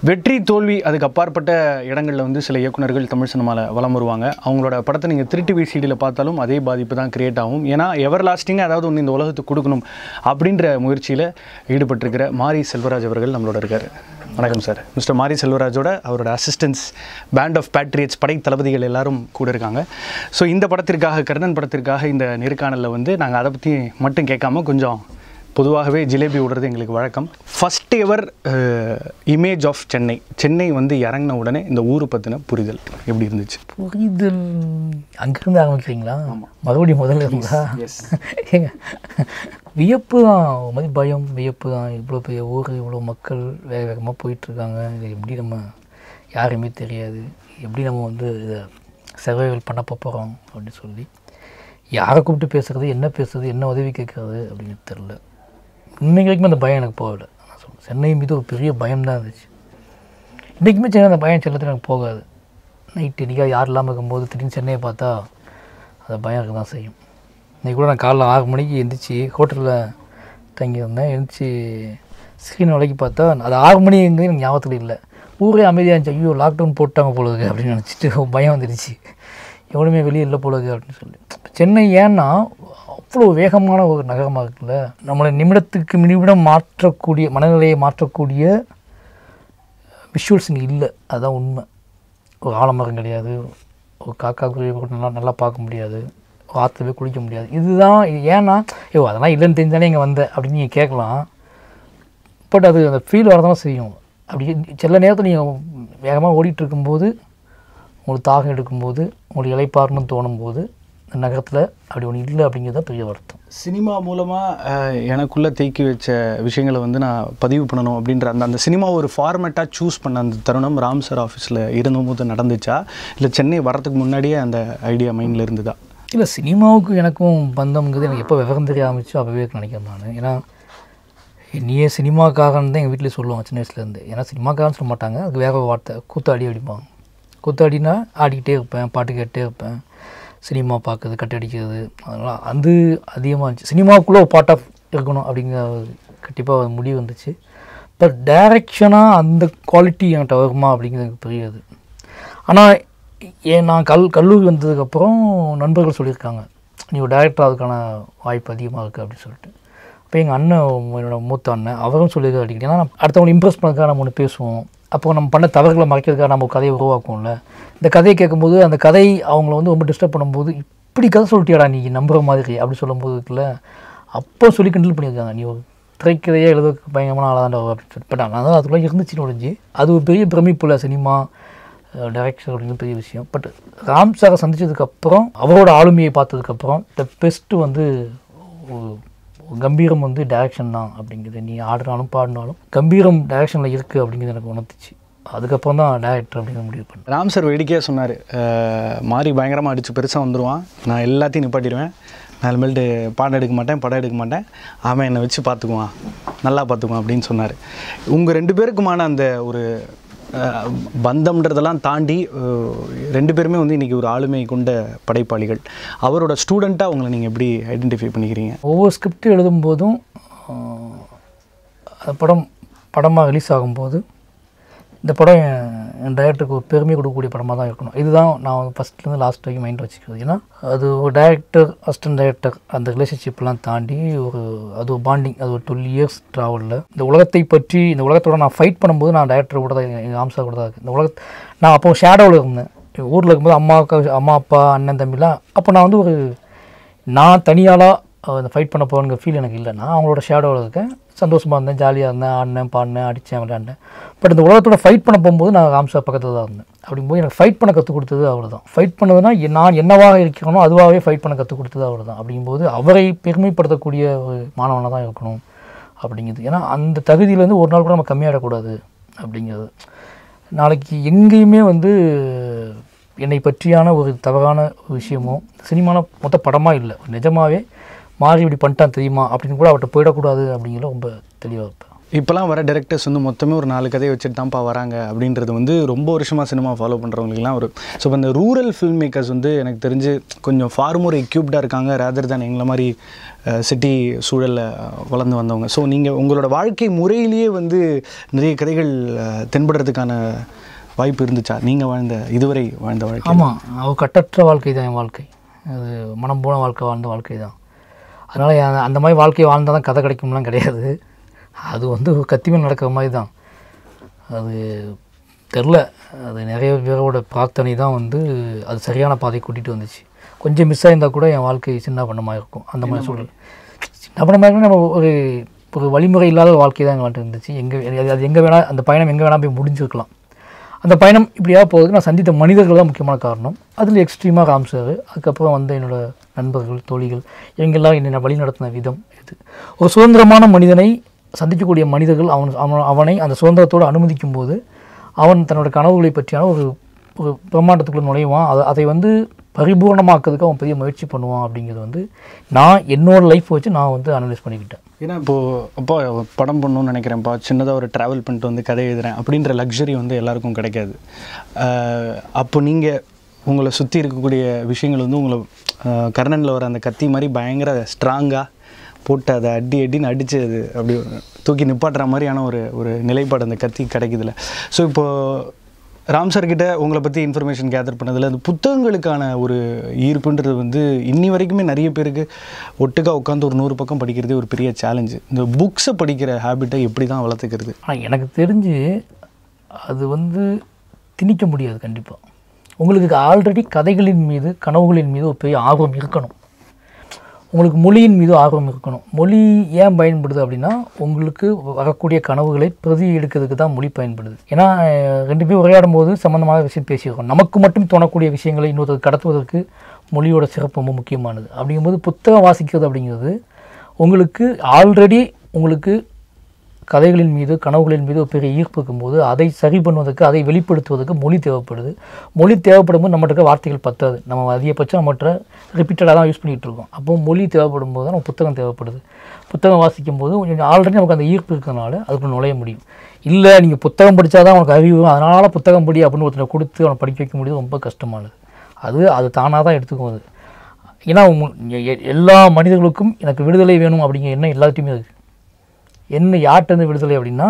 வெற்றி தோல்வி அதுக்கு அப்பாற்பட்ட இடங்களில் வந்து சில இயக்குநர்கள் தமிழ் சினிமாவில் வலம் வருவாங்க. அவங்களோட படத்தை நீங்கள் 3TV சீடியில் பார்த்தாலும் அதே பாதிப்பு தான் கிரியேட் ஆகும். ஏன்னா எவர் லாஸ்டிங்காக ஏதாவது ஒன்று இந்த உலகத்துக்கு கொடுக்கணும் அப்படின்ற முயற்சியில் ஈடுபட்டிருக்கிற மாரி செல்வராஜ் அவர்கள் நம்மளோட இருக்கார். வணக்கம் சார். மிஸ்டர் மாரி செல்வராஜோட அவரோட அசிஸ்டன்ஸ் பேண்ட் ஆஃப் பேட்ரியட்ஸ் படை தளபதிகள் எல்லாரும் கூட இருக்காங்க. ஸோ இந்த படத்திற்காக கர்ணன் படத்திற்காக இந்த நேர்காணலில் வந்து நாங்கள் அதை பற்றி மட்டும் கேட்காம கொஞ்சம் பொதுவாகவே ஜிலேபி விடுறது எங்களுக்கு வழக்கம். First ever image of Chennai வந்து இறங்கின உடனே இந்த ஊர் பற்றின புரிதல் எப்படி இருந்துச்சு? புரிதல் அங்கேருந்து ஆரம்பிக்கிறீங்களா? மறுபடியும் முதல்ல இருந்தா ஏங்க வியப்பு தான், ஒரு மாதிரி பயம் வியப்பு தான். இவ்வளோ பெரிய ஊர், இவ்வளோ மக்கள் வேக வேகமாக போயிட்டுருக்காங்க. இது எப்படி நம்ம யாருமே தெரியாது, எப்படி நம்ம வந்து இதை சர்வைவல் பண்ண போகிறோம் அப்படின்னு சொல்லி யாரை கூப்பிட்டு பேசுகிறது, என்ன பேசுறது, என்ன உதவி கேட்குறது அப்படின்னு தெரில. இன்றைக்கு வரைக்கும் அந்த பயம் எனக்கு போகலை. நான் சொல்லுவேன், சென்னை மீது ஒரு பெரிய பயம் தான் இருந்துச்சு. இன்றைக்குமே சென்னை அந்த பயம் செல்லத்தில் எனக்கு போகாது. நைட்டு இன்றைக்காக யார் இல்லாமல் இருக்கும்போது திடீர்னு சென்னையை பார்த்தா அந்த பயம் இருக்க தான் செய்யும். இன்றைக்கி கூட நான் காலைல 6 மணிக்கு எழுந்திரிச்சி ஹோட்டலில் தங்கியிருந்தேன். எழுந்திரிச்சி ஸ்க்ரீன் வலைக்கு பார்த்தா அது 6 மணிங்கிறது எனக்கு ஞாபகத்தில் இல்லை. ஊரே அமைதியாக இருந்துச்சு. ஐயோ லாக்டவுன் போட்டாங்க போலது அப்படின்னு நினச்சிட்டு பயம் வந்துடுச்சு. எவ்வளோமே வெளியே இல்லை போலது அப்படின்னு சொல்லி. சென்னை ஏன்னா அவ்வளோ வேகமான ஒரு நகரமாக இருக்குல்ல, நம்மளை நிமிடத்துக்கு நிமிடம் மாற்றக்கூடிய மனநிலையை மாற்றக்கூடிய விஷுவல்ஸ் இங்கே இல்லை. அதுதான் உண்மை. ஒரு ஆலமரம் கிடையாது, ஒரு காக்கா குருவி கூட நல்லா பார்க்க முடியாது, ஆற்றுல போய் குளிக்க முடியாது. இதுதான் ஏன்னா அதெல்லாம் இல்லைன்னு தெரிஞ்சாலே இங்கே வந்தேன் அப்படின்னு நீங்கள் கேட்கலாம். பட் அது அந்த ஃபீல் வரதான் செய்யும். அப்படி சில நேரத்தில் நீங்கள் வேகமாக ஓடிட்டு இருக்கும்போது, உங்களுக்கு தாகம் எடுக்கும்போது, உங்களுக்கு இலைப்பாறணும்னு தோணும் போது இந்த நகரத்தில் அப்படி ஒன்று இல்லை அப்படிங்கிறது பெரிய வருத்தம். சினிமா மூலமாக எனக்குள்ளே தேக்கி வச்ச விஷயங்களை வந்து நான் பதிவு பண்ணணும் அப்படின்ற அந்த சினிமா ஒரு ஃபார்மேட்டாக சூஸ் பண்ண அந்த தருணம் ராம் சார் ஆஃபீஸில் இருந்தபோது நடந்துச்சா, இல்லை சென்னை வரத்துக்கு முன்னாடியே அந்த ஐடியா மைண்டில் இருந்ததா? இல்லை, சினிமாவுக்கு எனக்கும் பந்தம்ங்கிறது எனக்கு எப்போ விவரம் தெரிய ஆரம்பிச்சோ அப்போவே நினைக்கிறேன் நான். ஏன்னா நீயே சினிமாக்காரன்னு தான் எங்கள் வீட்டிலே சொல்லுவாங்க சின்ன வயசுலேருந்து. ஏன்னா சினிமாக்காரன்னு சொல்ல மாட்டாங்க, அதுக்கு வேற ஒரு வார்த்தை கூத்தாடி அடிப்பாங்க. கூத்தாடினா ஆடிக்கிட்டே இருப்பேன், பாட்டு கேட்டே இருப்பேன், சினிமா பார்க்குறது, கட்டடிக்கிறது, அதெல்லாம் அது அதிகமாக இருந்துச்சு. சினிமாவுக்குள்ளே ஒரு பார்ட் ஆஃப் இருக்கணும் அப்படிங்கிற கண்டிப்பாக முடிவு வந்துச்சு. பட் டைரக்ஷனாக அந்த குவாலிட்டி என்கிட்ட வருமா அப்படிங்கிறது எனக்கு புரியாது. ஆனால் நான் கல்லூரி வந்ததுக்கப்புறம் நண்பர்கள் சொல்லியிருக்காங்க, நீ ஒரு டைரக்டர் அதுக்கான வாய்ப்பு அதிகமாக இருக்குது அப்படின்னு சொல்லிட்டு. அப்போ எங்கள் அண்ணன், என்னோடய மூத்த அண்ணன், அவரும் சொல்லியிருக்காரு அடிக்கடி. ஏன்னா அடுத்தவங்களை இம்ப்ரெஸ் பண்ணுறதுக்காக நம்ம ஒன்று பேசுவோம், அப்போ நம்ம பண்ண தவறுகளை மறைக்கிறதுக்காக நம்ம ஒரு கதையை உருவாக்குவோம்ல. இந்த கதையை கேட்கும்போது அந்த கதை அவங்கள வந்து ரொம்ப டிஸ்டர்ப் பண்ணும்போது, இப்படி கதை சொல்லிட்டியாடா நீ நம்புகிற மாதிரி அப்படி சொல்லும்போது இருக்குல்ல, அப்போ சொல்லி கண்டில் பண்ணியிருக்காங்க, நீ ஒரு திரைக்கதையே எழுதுறதுக்கு பயங்கரமான ஆளாதாண்டா அப்படின்னு சொல்லிட்டு. பட் ஆனால் அதுக்குள்ளே இருந்துச்சுன்னு ஒழிஞ்சு அது ஒரு பெரிய பிரமிப்பு இல்லை சினிமா டைரக்டர் அப்படிங்கிறது பெரிய விஷயம். பட் ராம் சாரை சந்தித்ததுக்கப்புறம், அவரோட ஆளுமையை பார்த்ததுக்கப்புறம் த பெஸ்ட்டு வந்து கம்பீரம் வந்து டைரக்ஷன் தான் அப்படிங்கிறது. நீ ஆடினாலும் பாடினாலும் கம்பீரம் டைரக்ஷனில் இருக்குது அப்படிங்கிறது எனக்கு உணர்த்துச்சு. அதுக்கப்புறம் தான் டைரக்டர் அப்படிங்கிற முடிவு பண்ணேன். ராம் சார் வேடிக்கையாக சொன்னார், மாறி பயங்கரமாக அடித்து பெருசாக வந்துடுவான், நான் எல்லாத்தையும் நிப்பாட்டிடுவேன், நான் இனிமேல்ட்டு பாடம் எடுக்க மாட்டேன், படம் எடுக்க மாட்டேன், அவன் என்னை வச்சு பார்த்துக்குவான், நல்லா பார்த்துக்குவான் அப்படின்னு சொன்னார். உங்கள் 2 பேருக்குமான அந்த ஒரு பந்தம்ன்றதெல்லாம் தாண்டி 2 பேருமே வந்து இன்றைக்கி ஒரு ஆளுமை கொண்ட படைப்பாளிகள். அவரோட ஸ்டூடெண்ட்டாக உங்களை நீங்கள் எப்படி ஐடென்டிஃபை பண்ணிக்கிறீங்க? ஒவ்வொரு ஸ்கிரிப்ட் எழுதும்போதும் படமாக ரிலீஸ் ஆகும்போது இந்த படம் என் டைரக்டருக்கு ஒரு பெருமை கொடுக்கக்கூடிய படமாக தான் இருக்கணும். இதுதான் நான் ஃபஸ்ட்லேருந்து லாஸ்ட் வரைக்கும் மைண்ட் வச்சுக்கிறது. ஏன்னா அது ஒரு டைரக்டர், அசிஸ்டன்ட் டைரக்டர் அந்த ரிலேஷன்ஷிப்லாம் தாண்டி அது ஒரு பாண்டிங், அது ஒரு 12 இயர்ஸ் ட்ராவலில் இந்த உலகத்தை பற்றி, இந்த உலகத்தோட நான் ஃபைட் பண்ணும்போது நான் டைரக்டர் கூட தான், எங்கள் ஆம்சா கூட தான் இருக்குது. இந்த நான் அப்போ ஷேடோவில் இருந்தேன். ஊரில் இருக்கும்போது அம்மா அப்பா அண்ணன் தம்பிலாம், அப்போ நான் வந்து நான் தனியாளாக அந்த ஃபைட் பண்ண போகிற ஃபீல் எனக்கு இல்லை. நான் அவங்களோட ஷேடோவில் இருக்கேன், சந்தோஷமாக இருந்தேன், ஜாலியாக இருந்தேன், ஆடினேன், பாடினேன், அடித்தேன், விளையாண்டேன். பட் இந்த உலகத்தோட ஃபைட் பண்ண போகும்போது நான் ராம்சா பக்கத்தில் தான் இருந்தேன். அப்படிங்கும்போது எனக்கு ஃபைட் பண்ண கற்றுக் கொடுத்தது அவர் தான். ஃபைட் பண்ணதுன்னா நான் என்னவாக இருக்கிறனோ அதுவாகவே ஃபைட் பண்ண கற்றுக் கொடுத்தது அவர் தான். அப்படிங்கும்போது அவரை பெருமைப்படுத்தக்கூடிய ஒரு மாணவனாக தான் இருக்கணும் அப்படிங்கிறது. ஏன்னா அந்த தகுதியிலேருந்து ஒரு நாள் கூட நம்ம கம்மியாகிடக்கூடாது அப்படிங்கிறது. நாளைக்கு எங்கேயுமே வந்து என்னை பற்றியான ஒரு தவறான விஷயமோ சினிமாவில் மொத்த படமாக இல்லை, நிஜமாகவே மாறி இப்படி பண்ணிட்டான் தெரியுமா அப்படின்னு கூட அவர்கிட்ட போயிடக்கூடாது அப்படிங்கிற ரொம்ப தெளிவாக இருப்பேன். இப்போலாம் வர டேரக்டர்ஸ் வந்து மொத்தமே ஒரு 4 கதையை வச்சுட்டு தான்ப்பா வராங்க அப்படின்றது வந்து ரொம்ப வருஷமாக சினிமா ஃபாலோ பண்ணுறவங்களுக்குலாம் ஒரு ஸோ இப்போ இந்த ரூரல் ஃபில்ம் மேக்கர்ஸ் வந்து எனக்கு தெரிஞ்சு கொஞ்சம் ஃபார் மோர் எக்யூப்டாக இருக்காங்க ரேதர் தான் எங்களை மாதிரி சிட்டி சூழலில் வளர்ந்து வந்தவங்க. ஸோ நீங்கள் உங்களோட வாழ்க்கை முறையிலேயே வந்து நிறைய கதைகள் தென்படுறதுக்கான வாய்ப்பு இருந்துச்சா நீங்கள் இதுவரை வாழ்ந்த வாழ்க்கை? ஆமாம், அவள் கட்டற்ற வாழ்க்கை தான் என் வாழ்க்கை. அது மனம் போன வாழ்க்கை, வாழ்ந்த வாழ்க்கை தான். அதனால் அந்த மாதிரி வாழ்க்கையை வாழ்ந்தால் தான் கதை கிடைக்கும்லாம் கிடையாது. அது வந்து கத்திமேல் நடக்கிற மாதிரி தான். அது தெரில, அது நிறைய பேரோட பிரார்த்தனை தான் வந்து அது சரியான பாதை கூட்டிகிட்டு வந்துச்சு. கொஞ்சம் மிஸ் ஆகிருந்தால் கூட என் வாழ்க்கை சின்ன பண்ணமாக இருக்கும். அந்த மாதிரி சூழல் சின்ன பண்ணமாக நம்ம ஒரு வழிமுறை இல்லாத வாழ்க்கை தான் எங்கள் இருந்துச்சு. அது எங்கே வேணால் அந்த பயணம் எங்கே வேணால் போய் முடிஞ்சிருக்கலாம். அந்த பயணம் இப்படியாக போகிறதுக்கு நான் சந்தித்த மனிதர்கள் தான் முக்கியமான காரணம். அதில் எக்ஸ்ட்ரீமாக ராம் சார், அதுக்கப்புறம் வந்து என்னோடய நண்பர்கள், தோழிகள், இவங்கெல்லாம் என்னை வழி நடத்தின விதம் இது. ஒரு சுதந்திரமான மனிதனை சந்திக்கக்கூடிய மனிதர்கள் அவனை அந்த சுதந்திரத்தோடு அனுமதிக்கும் போது அவன் தன்னோட கனவுகளை பற்றியான ஒரு பிரம்மாண்டத்துக்குள்ளே நுழைவான். அதை வந்து பரிபூர்ணமாக்கிறதுக்கு அவன் பெரிய முயற்சி பண்ணுவான். அப்படிங்கிறது வந்து நான் என்னோடய லைஃப் வச்சு நான் வந்து அனலைஸ் பண்ணிக்கிட்டேன். ஏன்னா அப்போ படம் பண்ணணும்னு நினைக்கிறேன்ப்பா, சின்னதாக ஒரு ட்ராவல் பண்ணிட்டு வந்து கதை எழுதுகிறேன் அப்படின்ற லக்ஸரி வந்து எல்லாருக்கும் கிடைக்காது. அப்போ நீங்கள் உங்களை சுற்றி இருக்கக்கூடிய விஷயங்கள் வந்து உங்களை கர்ணனில் வர அந்த கத்தி மாதிரி பயங்கர ஸ்ட்ராங்காக போட்டு அதை அடின்னு அடித்து அது அப்படி தூக்கி நிப்பாட்டுற மாதிரியான ஒரு நிலைப்பாடு அந்த கத்தி கிடைக்குதுல்ல. ஸோ இப்போது ராம் சார்கிட்ட உங்களை பற்றி இன்ஃபர்மேஷன் கேதர் பண்ணதில் அந்த புத்தகங்களுக்கான ஒரு ஈர்ப்புன்றது வந்து இன்னி வரைக்குமே நிறைய பேருக்கு ஒட்டுக்காக உட்காந்து ஒரு 100 பக்கம் படிக்கிறதே ஒரு பெரிய சேலஞ்சு. இந்த புக்ஸை படிக்கிற ஹேபிட்டை எப்படி தான் வளர்த்துக்கிறது? ஆனால் எனக்கு தெரிஞ்சு அது வந்து திணிக்க முடியாது. கண்டிப்பாக உங்களுக்கு ஆல்ரெடி கதைகளின் மீது, கனவுகளின் மீது ஒரு பெரிய ஆர்வம் இருக்கணும். உங்களுக்கு மொழியின் மீது ஆர்வம் இருக்கணும். மொழி ஏன் பயன்படுது அப்படின்னா, உங்களுக்கு வரக்கூடிய கனவுகளை பிரதி எடுக்கிறதுக்கு தான் மொழி பயன்படுது. ஏன்னா 2 பேர் உரையாடும் போது சம்மந்தமான விஷயம் பேசியிருக்கோம். நமக்கு மட்டும் தோணக்கூடிய விஷயங்களை இன்னொருத்தர் கடத்துவதற்கு மொழியோட சிறப்பு ரொம்ப முக்கியமானது. அப்படிங்கும்போது புத்தகம் வாசிக்கிறது அப்படிங்கிறது உங்களுக்கு ஆல்ரெடி உங்களுக்கு கதைகளின் மீது, கனவுகளின் மீது ஒரு பெரிய ஈர்ப்பு இருக்கும்போது அதை சரி பண்ணுவதற்கு, அதை வெளிப்படுத்துவதற்கு மொழி தேவைப்படுது. மொழி தேவைப்படும் போது நம்மகிட்ட வார்த்தைகள் பத்தாது. நம்ம அதிகபட்சம் நம்மகிட்ட ரிப்பீட்டடாக தான் யூஸ் பண்ணிகிட்டு இருக்கோம். அப்போ மொழி தேவைப்படும் போது தான் நம்ம புத்தகம் தேவைப்படுது. புத்தகம் வாசிக்கும் போது ஆல்ரெடி நமக்கு அந்த ஈர்ப்பு இருக்கிறதுனால அதுக்குள்ள நுழைய முடியும். இல்லை நீங்கள் புத்தகம் படித்தா தான் உனக்கு அறிவு, அதனால் புத்தகம் படி அப்படின்னு ஒருத்தனை கொடுத்து அவனை படிக்க வைக்க முடியாது, ரொம்ப கஷ்டமானது. அது தானாக தான் எடுத்துக்கும். அது ஏன்னா எல்லா மனிதர்களுக்கும் எனக்கு விடுதலை வேணும் அப்படிங்கிற எண்ணம் எல்லாத்தையுமே இருக்குது. என்ன யார்கிட்ட விடுதலை அப்படின்னா,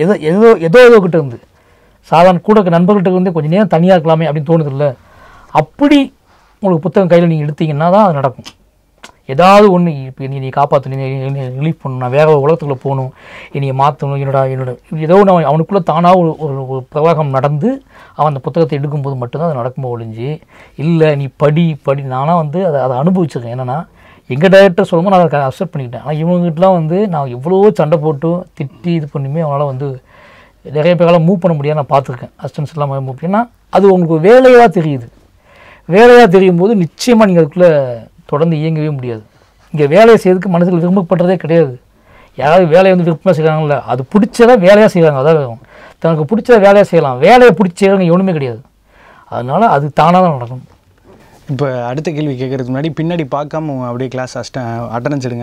ஏதோ கிட்ட இருந்து சாதாரண கூட நண்பர்கள்ட்ட வந்து கொஞ்சம் நேரம் தனியாக இருக்கலாமே அப்படின்னு தோணுது இல்லை. அப்படி உங்களுக்கு புத்தகம் கையில் நீங்கள் எடுத்தீங்கன்னா தான் அது நடக்கும். ஏதாவது ஒன்று இப்போ நீ காப்பாற்றணும், ரிலீஃப் பண்ணணும், நான் வேறு உலகத்துக்குள்ளே போகணும், என்னையை மாற்றணும், என்னோட ஏதோ ஒன்று அவனுக்குள்ளே தானாக ஒரு பிரவாகம் நடந்து அவன் அந்த புத்தகத்தை எடுக்கும்போது மட்டும்தான் அது நடக்கும்போது ஒழிஞ்சு இல்லை நீ படி நானாக வந்து அதை அனுபவிச்சிருக்கேன். என்னென்னா எங்கள் டைரக்டர் சொல்லும்போது நான் அதை அக்செப்ட் பண்ணிக்கிட்டேன். ஆனால் இவங்ககிட்டலாம் வந்து நான் எவ்வளோ சண்டை போட்டு திட்டி இது பண்ணியுமே அவனால் வந்து நிறைய பேரால் மூவ் பண்ண முடியாது. நான் பார்த்துருக்கேன் அசிஸ்டன்ஸ் எல்லாம் மூவ் பண்ணினா அது உங்களுக்கு வேலையாக தெரியுது. வேலையாக தெரியும் போது நிச்சயமாக நீங்கள் அதுக்குள்ளே தொடர்ந்து இயங்கவே முடியாது. இங்கே வேலையை செய்யறதுக்கு மனசில் விரும்பப்படுறதே கிடையாது. யாராவது வேலையை வந்து விருப்பமாக செய்கிறாங்கள, அது பிடிச்சதா வேலையாக செய்கிறாங்க. அதான் தனக்கு பிடிச்சத வேலையாக செய்யலாம். வேலையை பிடிச்சவங்க எவனுமே கிடையாது. அதனால் அது தானாக தான் நடக்கும். இப்போ அடுத்த கேள்வி கேட்கறதுக்கு முன்னாடி பின்னாடி பார்க்காம அப்படியே கிளாஸ் அட்டனன்ஸ் எடுங்க.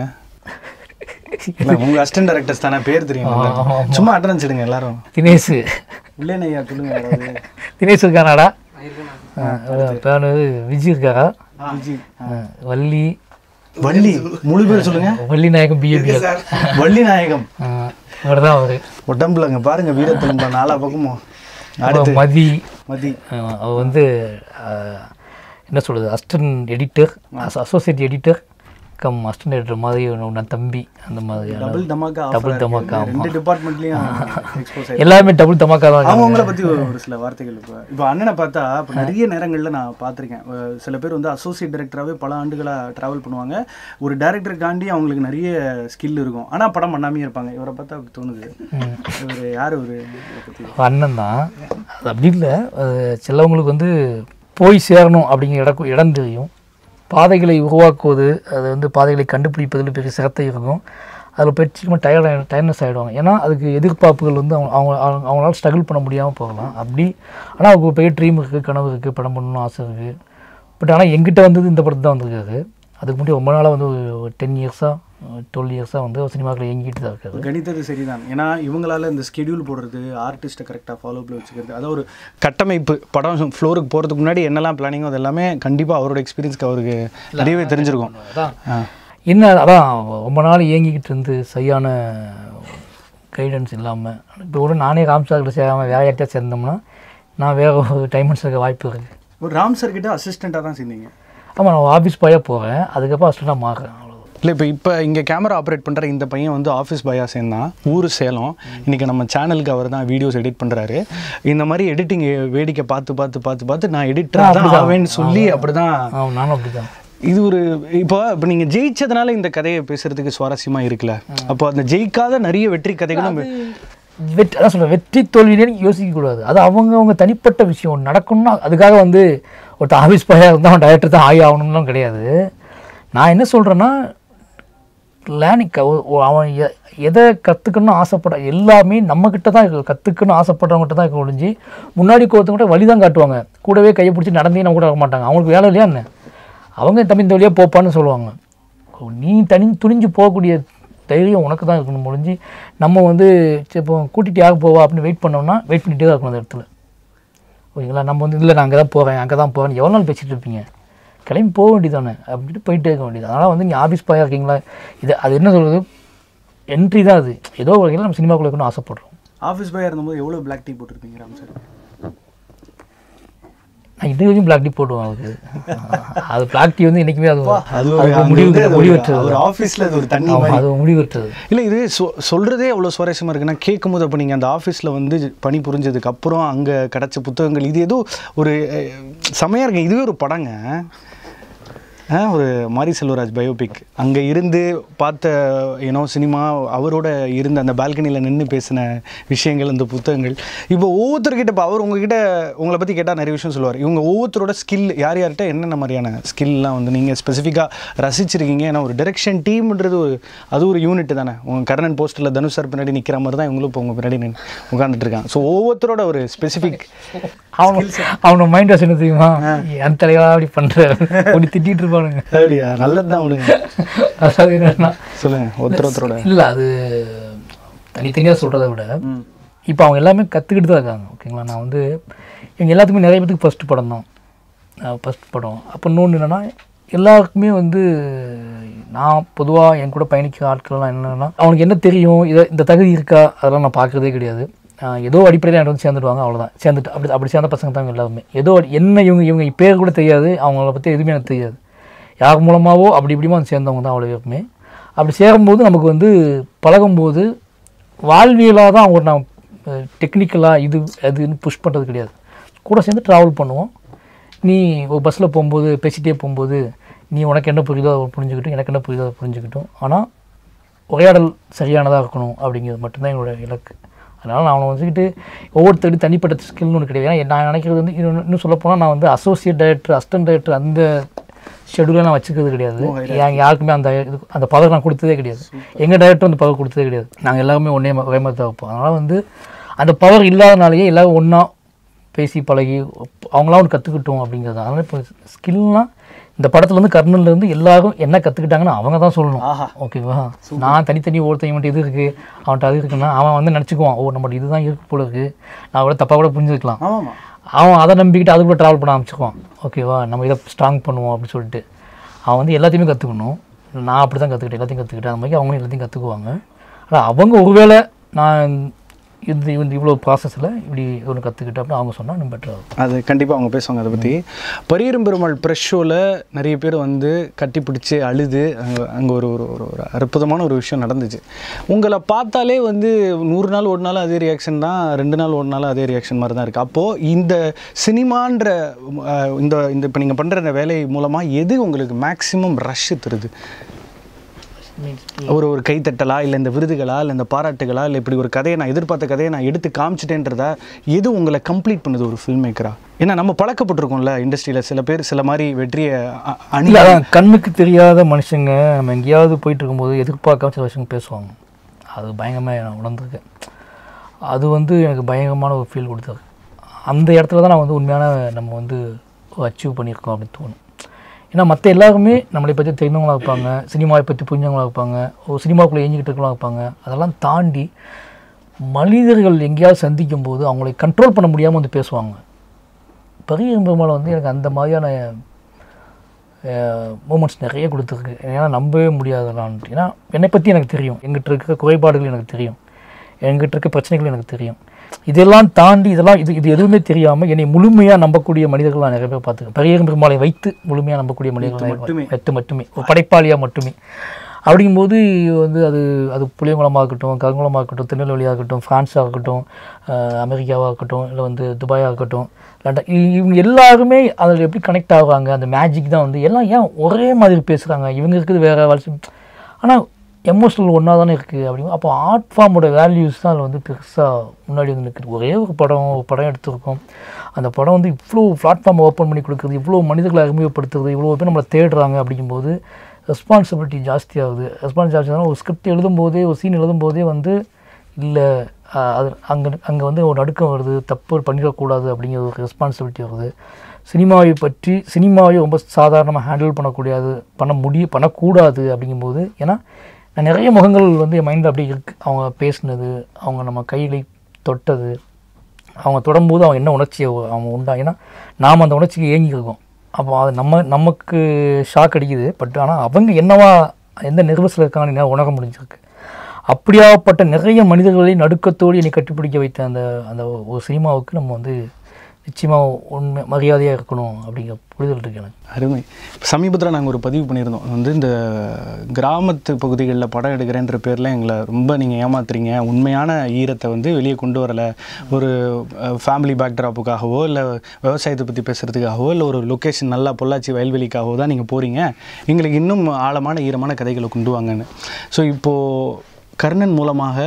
உங்கள் அசிஸ்டன்ட் டைரக்டர்ஸ் தானே, பேர் தெரியும், சும்மா அட்டனன்ஸ் எடுங்க எல்லாரும். தினேஷ் இல்லைன்னு ஐயா சொல்லுங்க. தினேஷ் இருக்கானாடா, பேர் விஜய் இருக்காரா, வள்ளி முழு பேர் சொல்லுங்க. வள்ளி நாயகம், பிஏபி வள்ளி நாயகம் தான் அவரு. உடம்புலங்க பாருங்க வீரத்தில் 4 பக்கமும். மதி அவ வந்து என்ன சொல்கிறது, assistant editor, associate editor cum assistant editor மாதிரி நான் தம்பி, அந்த மாதிரி டபுள் தமாக்கா. எல்லாருமே டபுள் தமாக்கா தான். அவங்கள பற்றி ஒரு சில வார்த்தைகள். இப்போ அண்ணனை பார்த்தா இப்போ நிறைய நேரங்களில் நான் பார்த்துருக்கேன். சில பேர் வந்து அசோசியேட் டைரக்டராகவே பல ஆண்டுகளாக ட்ராவல் பண்ணுவாங்க. ஒரு டைரக்டருக்காண்டி அவங்களுக்கு நிறைய ஸ்கில் இருக்கும், ஆனால் படம் பண்ணாமே இருப்பாங்க. இவரை பார்த்தா அப்படி தோணுது. இவர் யார்? ஒரு அண்ணன் தான். அது அப்படி இல்லை, சிலவங்களுக்கு வந்து போய் சேரணும் அப்படிங்கிற இடம் தெரியும். பாதைகளை உருவாக்குவது, அது வந்து பாதைகளை கண்டுபிடிப்பதில் பெரிய சிரத்தை இருக்கும். அதில் போய் டயர்னஸ் ஆகிடுவாங்க. ஏன்னா அதுக்கு எதிர்பார்ப்புகள் வந்து அவங்களால ஸ்ட்ரகிள் பண்ண முடியாமல் போகலாம். அப்படி ஆனால் அவங்களுக்கு பெரிய ட்ரீம் இருக்குது, கனவு இருக்குது, படம் பண்ணணும்னு ஆசை இருக்குது. பட் ஆனால் எங்கிட்ட வந்தது இந்த படத்து தான் வந்திருக்காரு. அதுக்கு முன்னாடி ரொம்ப நாளாக வந்து ஒரு 10 இயர்ஸாக 12 இயர்ஸாக வந்து சினிமாக்கள் இயங்கிட்டு தான் இருக்காரு. கணித்தது சரிதான். ஏன்னா இவங்களால இந்த ஸ்கெடியூல் போடுறது, ஆர்டிஸ்ட்டை கரெக்டாக ஃபாலோப்பில் வச்சுக்கிறது, அதாவது ஒரு கட்டமைப்பு படம் ஃப்ளோருக்கு போகிறதுக்கு முன்னாடி என்னெல்லாம் பிளானிங்கோ அது எல்லாமே கண்டிப்பாக அவரோட எக்ஸ்பீரியன்ஸ்க்கு அவருக்கு நிறையவே தெரிஞ்சிருக்கும். என்ன அதான் ரொம்ப நாள் இயங்கிக்கிட்டு இருந்து சரியான கைடன்ஸ் இல்லாமல் இப்போ கூட நானே ராம்சார்கிட்ட சேராமல் வேறு யார்கிட்ட சேர்ந்தோம்னா நான் வேறு ஒரு டைமண்ட்ஸ் இருக்க வாய்ப்பு இருக்குது. ஒரு ராம் சார்கிட்ட அசிஸ்டண்ட்டாக தான் சேர்ந்தீங்க? ஆமாம், நான் ஆஃபீஸ் பாயாக போகிறேன், அதுக்கப்புறம் அசிஸ்டண்ட்டாக மாறுறேன். இல்லை இப்போ இங்கே கேமரா ஆப்ரேட் பண்ணுற இந்த பையன் வந்து ஆஃபீஸ் பாயாக சேர்ந்தான், ஊர் சேலம். இன்றைக்கி நம்ம சேனலுக்கு அவர் தான் வீடியோஸ் எடிட் பண்ணுறாரு. இந்த மாதிரி எடிட்டிங் வேடிக்கை பார்த்து பார்த்து பார்த்து பார்த்து நான் எடிட்டர் தான் ஆவேன்னு சொல்லி அப்படி தான். நானும் அப்படி தான். இது ஒரு இப்போ நீங்கள் ஜெயிச்சதுனால இந்த கதையை பேசுகிறதுக்கு சுவாரஸ்யமாக இருக்குல்ல. அப்போ அந்த ஜெயிக்காத நிறைய வெற்றி கதைகளும் அதான் சொல்கிறேன், வெற்றி தோல்வியிலே யோசிக்கக்கூடாது. அது அவங்க தனிப்பட்ட விஷயம் நடக்கணும்னா அதுக்காக வந்து ஒருத்தர் ஆஃபீஸ் பாயாக இருந்தால் அவன் டைரக்டர் தான் ஆகணும்லாம் கிடையாது. நான் என்ன சொல்கிறேன்னா லேர்னிங் அவன் எதை கற்றுக்கணும்னு ஆசைப்பட எல்லாமே நம்மக்கிட்ட தான் கற்றுக்கணும்னு ஆசைப்படுறவங்ககிட்ட தான் ஒழிஞ்சு முன்னாடி கோர்த்தவங்கள்ட்ட வழி தான் காட்டுவாங்க. கூடவே கையை பிடிச்சி நடந்தே நம்ம கூட வர மாட்டாங்க. அவங்களுக்கு வேலை இல்லையா என்ன, அவங்க தம்பி இந்த வழியாக போப்பான்னு சொல்லுவாங்க. நீ துணிஞ்சு போகக்கூடிய தைரியம் உனக்கு தான் இருக்கணும். முடிஞ்சு நம்ம வந்து இப்போ கூட்டிகிட்டு யாருக்கு போவா அப்படின்னு வெயிட் பண்ணோம்னா வெயிட் பண்ணிகிட்டே தான் இருக்கணும் அந்த இடத்துல. ஓகேங்களா, நம்ம வந்து இல்லை நான் அங்கே தான் போகிறேன் அங்கே தான் போகிறேன் எவ்வளோ நாள் பேசிகிட்டு இருப்பீங்க, கிளம்பி போக வேண்டியதானே அப்படின்ட்டு போயிட்டே இருக்க வேண்டியது. அதனால் வந்து நீங்கள் ஆஃபீஸ் பாயாக இருக்கீங்களா, இது அது என்ன சொல்கிறது, என்ட்ரி தான் அது. ஏதோ ஒரு வகையில் நம்ம சினிமாக்குள்ளே இருக்கணும்னு ஆசைப்படுறோம். ஆஃபீஸ் பாயாக இருந்தபோது எவ்வளோ பிளாக் டீ போட்டிருப்பீங்க ராம் சார்? நான் இது வரைக்கும் பிளாக் டீ போடுவேன். அதுக்கு அது பிளாக் டீ வந்து என்றைக்குமே அது முடிவெட்டுறது ஆஃபீஸில் அது ஒரு தண்ணி அது முடிவெட்டுறது இல்லை. இது சொல்கிறதே அவ்வளோ சுவாரஸ்யமாக இருக்குன்னா கேட்கும் போது அப்போ நீங்கள் அந்த ஆஃபீஸில் வந்து பணி புரிஞ்சதுக்கு அப்புறம் அங்கே கிடச்ச புத்தகங்கள் இது ஏதோ ஒரு செமையாக இருக்கு. இதுவே ஒரு படங்க, ஒரு மாரி செல்வராஜ் பயோபிக். அங்கே இருந்து பார்த்த சினிமா, அவரோட இருந்த அந்த பால்கனியில் நின்று பேசின விஷயங்கள், அந்த புத்தகங்கள். இப்போ ஒவ்வொருத்தர்கிட்ட இப்போ அவர் உங்களை பற்றி கேட்டால் நிறைய விஷயம் சொல்லுவார். இவங்க ஒவ்வொருத்தரோட ஸ்கில் யார்கிட்ட என்னென்ன மாதிரியான ஸ்கில்லாம் வந்து நீங்கள் ஸ்பெசிஃபிக்காக ரசிச்சிருக்கீங்க. ஏன்னா ஒரு டைரக்ஷன் டீம்ன்றது அது ஒரு யூனிட் தானே. உங்கள் கர்ணன் போஸ்டரில் தனுஷ் சார் பின்னாடி நிற்கிற மாதிரி தான் இவங்களும் இப்போ உங்கள் பின்னாடி உட்காந்துட்டு இருக்காங்க. ஸோ ஒவ்வொருத்தரோட ஒரு ஸ்பெசிஃபிக் அவனோட மைண்ட் வாஷ் என்ன தெரியுமா, என் தலைவா அப்படி பண்ணுற அப்படி திட்டிகிட்டு இருப்பானுங்க. அப்படியா, நல்லது தான் விடுங்க. சொல்லுங்க ஒருத்தரோட. இல்லை அது தனித்தனியாக சொல்கிறத விட இப்போ அவங்க எல்லாமே கற்றுக்கிட்டு தான் இருக்காங்க. ஓகேங்களா, நான் வந்து எங்கள் எல்லாத்துக்குமே நிறைய பேருக்கு ஃபஸ்ட்டு படம் தான். ஃபஸ்ட் படம். அப்போ இன்னொன்று என்னென்னா எல்லாருக்குமே வந்து நான் பொதுவாக என் கூட பயணிக்கிற ஆட்கள்லாம் என்னென்னா அவனுக்கு என்ன தெரியும், இந்த தகுதி இருக்கா அதெல்லாம் நான் பார்க்குறதே கிடையாது. ஏதோ அடிப்படையில் என்கிட்ட வந்து சேர்ந்துடுவாங்க, அவ்வளோதான். சேர்ந்துட்டு அப்படி சேர்ந்த பசங்க தான் எல்லாருமே. ஏதோ என்ன இவங்க பேர் கூட தெரியாது, அவங்கள பற்றி எதுவுமே எனக்கு தெரியாது. யார் மூலமாகவோ அப்படி இப்படிமா வந்து சேர்ந்தவங்க தான் அவ்வளோ பேருமே. அப்படி சேரும்போது நமக்கு வந்து பழகும்போது வாழ்வியலாக தான் அவங்க நான் டெக்னிக்கலாக இது அதுன்னு புஷ் பண்ணுறது கிடையாது. கூட சேர்ந்து ட்ராவல் பண்ணுவோம். நீ ஒரு பஸ்ஸில் போகும்போது பேசிகிட்டே போகும்போது நீ உனக்கு என்ன புரியுதோ அதை புரிஞ்சுக்கிட்டும், எனக்கு என்ன புரியுதோ அதை புரிஞ்சுக்கிட்டும். ஆனால் உரையாடல் சரியானதாக இருக்கணும் அப்படிங்கிறது மட்டும்தான் என்னோடய இலக்கு. அதனால் நான் அவனை வச்சுக்கிட்டு ஒவ்வொருத்தரும் தனிப்பட்ட ஸ்கில்னு ஒன்று கிடையாது. ஏன்னா நான் நினைக்கிறது வந்து இன்னும் சொல்லப்போனால் நான் வந்து அசோசியேட் டைரக்டர், அசிஸ்டன்ட் டைரக்டர் அந்த ஷெடியூலை நான் வச்சுக்கிறது கிடையாது. யாருக்குமே அந்த பவர் நான் கொடுத்ததே கிடையாது. எங்கள் டைரக்டர் அந்த பவர் கொடுத்ததே கிடையாது. நாங்கள் எல்லாருமே ஒரே மாதிரி தான் வைப்போம். அதனால் வந்து அந்த பவர் இல்லாதனாலேயே எல்லோரும் ஒன்றா பேசி பழகி அவங்களாம் ஒன்று கற்றுக்கிட்டோம் அப்படிங்கிறது. அதனால் இப்போ ஸ்கில்னால் இந்த படத்தில் வந்து கர்ணன்லேருந்து எல்லாரும் என்ன கற்றுக்கிட்டாங்கன்னு அவங்க தான் சொல்லணும். ஓகேவா, நான் தனித்தனி ஒருத்தன் இது இருக்குது அவன்கிட்ட அது இருக்குன்னா அவன் வந்து நினச்சிக்குவான், நம்மகிட்ட இதுதான் இருக்கு போல இருக்குது, நான் கூட தப்பாக கூட புரிஞ்சுக்கலாம். அவன் அதை நம்பிக்கிட்டு அதுக்குள்ளே ட்ராவல் பண்ண ஆரம்பிச்சுக்குவான். ஓகேவா, நம்ம இதை ஸ்ட்ராங் பண்ணுவோம் அப்படின்னு சொல்லிட்டு அவன் வந்து எல்லாத்தையுமே கற்றுக்கணும். நான் அப்படி தான் கற்றுக்கிட்டேன், எல்லாத்தையும் கற்றுக்கிட்டேன். அந்த மாதிரி அவங்களும் எல்லாத்தையும் கற்றுக்குவாங்க. ஆனால் அவங்க ஒருவேளை நான் இவ்வளோ ப்ராசஸில் இப்படி ஒன்று கற்றுக்கிட்டேன் அப்படின்னு அவங்க சொன்னால் இன்னும் பெட்டராக இருக்கும். அது கண்டிப்பாக அவங்க பேசுவாங்க அதை பற்றி. பரியரும் பெருமாள் ப்ரெஷ் ஷோவில் நிறைய பேர் வந்து கட்டி பிடிச்சி அழுது அங்கே ஒரு ஒரு அற்புதமான ஒரு விஷயம் நடந்துச்சு. உங்களை பார்த்தாலே வந்து 100 நாள் ஓடினாலும் அதே ரியாக்ஷன் தான், 2 நாள் ஓடினாலும் அதே ரியாக்ஷன் மாதிரி தான் இருக்குது. அப்போது இந்த சினிமான்ற இந்த இப்போ நீங்கள் பண்ணுற இந்த வேலை மூலமாக எது உங்களுக்கு மேக்ஸிமம் ரஷ் தருது? ஒரு கைத்தட்டலா, இல்லை இந்த விருதுகளா, இல்லை இந்த பாராட்டுகளா, இல்லை இப்படி ஒரு கதையை நான் எதிர்பார்த்த கதையை நான் எடுத்து காமிச்சிட்டேன்றதா எது உங்களை கம்ப்ளீட் பண்ணுது ஒரு ஃபில்ம் மேக்கரா? ஏன்னா நம்ம பழக்கப்பட்டிருக்கோம்ல இண்டஸ்ட்ரியில், சில பேர் சில மாதிரி வெற்றியை கண்ணுக்கு தெரியாத மனுஷங்க நம்ம எங்கேயாவது போயிட்டு இருக்கும்போது எதிர்பார்க்காம சில விஷயங்கள் பேசுவாங்க. அது பயங்கரமாக நான் உணர்ந்துருக்கேன். அது வந்து எனக்கு பயங்கரமான ஒரு ஃபீல் கொடுத்தது. அந்த இடத்துல தான் நான் வந்து உண்மையான நம்ம வந்து அச்சீவ் பண்ணியிருக்கோம் அப்படின்னு தோணும். ஏன்னா மற்ற எல்லாருமே நம்மளை பற்றி தெரிந்தவங்களாக இருப்பாங்க, சினிமாவை பற்றி புரிஞ்சவங்களாக இருப்பாங்க, ஒரு சினிமாவுக்குள்ளே ஏஞ்சிக்கிட்டு இருக்கவங்களாக இருப்பாங்க. அதெல்லாம் தாண்டி மனிதர்கள் எங்கேயாவது சந்திக்கும் போது அவங்களை கண்ட்ரோல் பண்ண முடியாமல் வந்து பேசுவாங்க. பெரிய பெருமாள் வந்து எனக்கு அந்த மாதிரியான மூமெண்ட்ஸ் நிறைய கொடுத்துருக்கு. ஏன்னா நம்பவே முடியாதுலான்ட்டு. ஏன்னா என்னை பற்றி எனக்கு தெரியும், எங்கிட்ட இருக்க குறைபாடுகள் எனக்கு தெரியும், எங்கிட்ட இருக்க பிரச்சனைகள் எனக்கு தெரியும். இதெல்லாம் தாண்டி இது எதுவுமே தெரியாமல் என்னை முழுமையாக நம்பக்கூடிய மனிதர்கள் நான் நிறைய பேர் பார்த்துருக்கேன். பெரிய பெருமாளை வைத்து முழுமையாக நம்பக்கூடிய மனிதர்கள் மட்டுமே ஒரு படைப்பாளியாக மட்டுமே. அப்படிங்கும்போது வந்து அது புளியங்குளமாக இருக்கட்டும், கருங்குளமாக இருக்கட்டும், திருநெல்வேலியாக இருக்கட்டும், ஃப்ரான்ஸாக இருக்கட்டும், அமெரிக்காவாக இருக்கட்டும், இல்லை வந்து துபாயாக இருக்கட்டும், லண்டன், இவங்க எல்லாருமே அதில் எப்படி கனெக்ட் ஆகுறாங்க. அந்த மேஜிக் தான் வந்து எல்லாம் ஏன் ஒரே மாதிரி பேசுகிறாங்க, இவங்க இருக்குது வேறு வளர்ச்சி, ஆனால் எமோஷனல் ஒன்றா தானே இருக்குது. அப்படிங்க அப்போ ஆர்ட் ஃபார்மோட வேல்யூஸ் தான் அதில் வந்து பெருசாக முன்னாடி வந்து நிற்குது. ஒரே ஒரு படம் எடுத்திருக்கோம், அந்த படம் வந்து இவ்வளோ பிளாட்ஃபார்ம் ஓப்பன் பண்ணி கொடுக்குறது, இவ்வளோ மனிதர்களை அறிமுகப்படுத்துறது, இவ்வளோ பேர் நம்மளை தேடுறாங்க. அப்படிங்கும்போது ரெஸ்பான்சிபிலிட்டி ஜாஸ்தியாகுது. ரெஸ்பான்சிபிலிட்டி ஒரு ஸ்கிரிப்ட் எழுதும்போதே, ஒரு சீன் எழுதும்போதே வந்து இல்லை அது அங்கே வந்து ஒரு நடுக்கம் வருது, தப்பு பண்ணிடக்கூடாது அப்படிங்கிற ஒரு ரெஸ்பான்சிபிலிட்டி வருது. சினிமாவை ரொம்ப சாதாரணமாக ஹேண்டில் பண்ணக்கூடாது அப்படிங்கும்போது. ஏன்னா நான் நிறைய முகங்கள் வந்து என் மைண்டில் அப்படியே இருக்குது. அவங்க பேசுனது, அவங்க நம்ம கையில் தொட்டது, அவங்க தொடும்போது அவங்க என்ன உணர்ச்சியை அவங்க ஏன்னா நாம் அந்த உணர்ச்சிக்கு ஏங்கியிருக்கோம். அப்போ அது நமக்கு ஷாக் அடிக்குது. பட் ஆனால் அவங்க எந்த நெர்வஸில் இருக்காங்கன்னு உணர முடிஞ்சிருக்கு. அப்படியாப்பட்ட நிறைய மனிதர்களை நடுக்கத்தோடு என்னை கட்டிப்பிடிக்க வைத்த அந்த ஒரு சினிமாவுக்கு நம்ம வந்து நிச்சயமாக உண்மை மரியாதையாக இருக்கணும் அப்படிங்கிற புரிதல் இருக்கு எனக்கு. அருமை. சமீபத்தில் நாங்கள் ஒரு பதிவு பண்ணியிருந்தோம், வந்து இந்த கிராமத்து பகுதிகளில் படம் எடுக்கிறேன்ற பேரில் எங்களை ரொம்ப நீங்கள் ஏமாத்துறீங்க, உண்மையான ஈரத்தை வந்து வெளியே கொண்டு வரலை, ஒரு ஃபேமிலி பேக்ட்ராப்புக்காகவோ இல்லை விவசாயத்தை பற்றி பேசுகிறதுக்காகவோ இல்லை ஒரு லொக்கேஷன் நல்லா பொள்ளாச்சி வயல்வெளிக்காகவோ தான் நீங்கள் போகிறீங்க, எங்களுக்கு இன்னும் ஆழமான ஈரமான கதைகளை கொண்டு வாங்கன்னு. ஸோ இப்போது கர்ணன் மூலமாக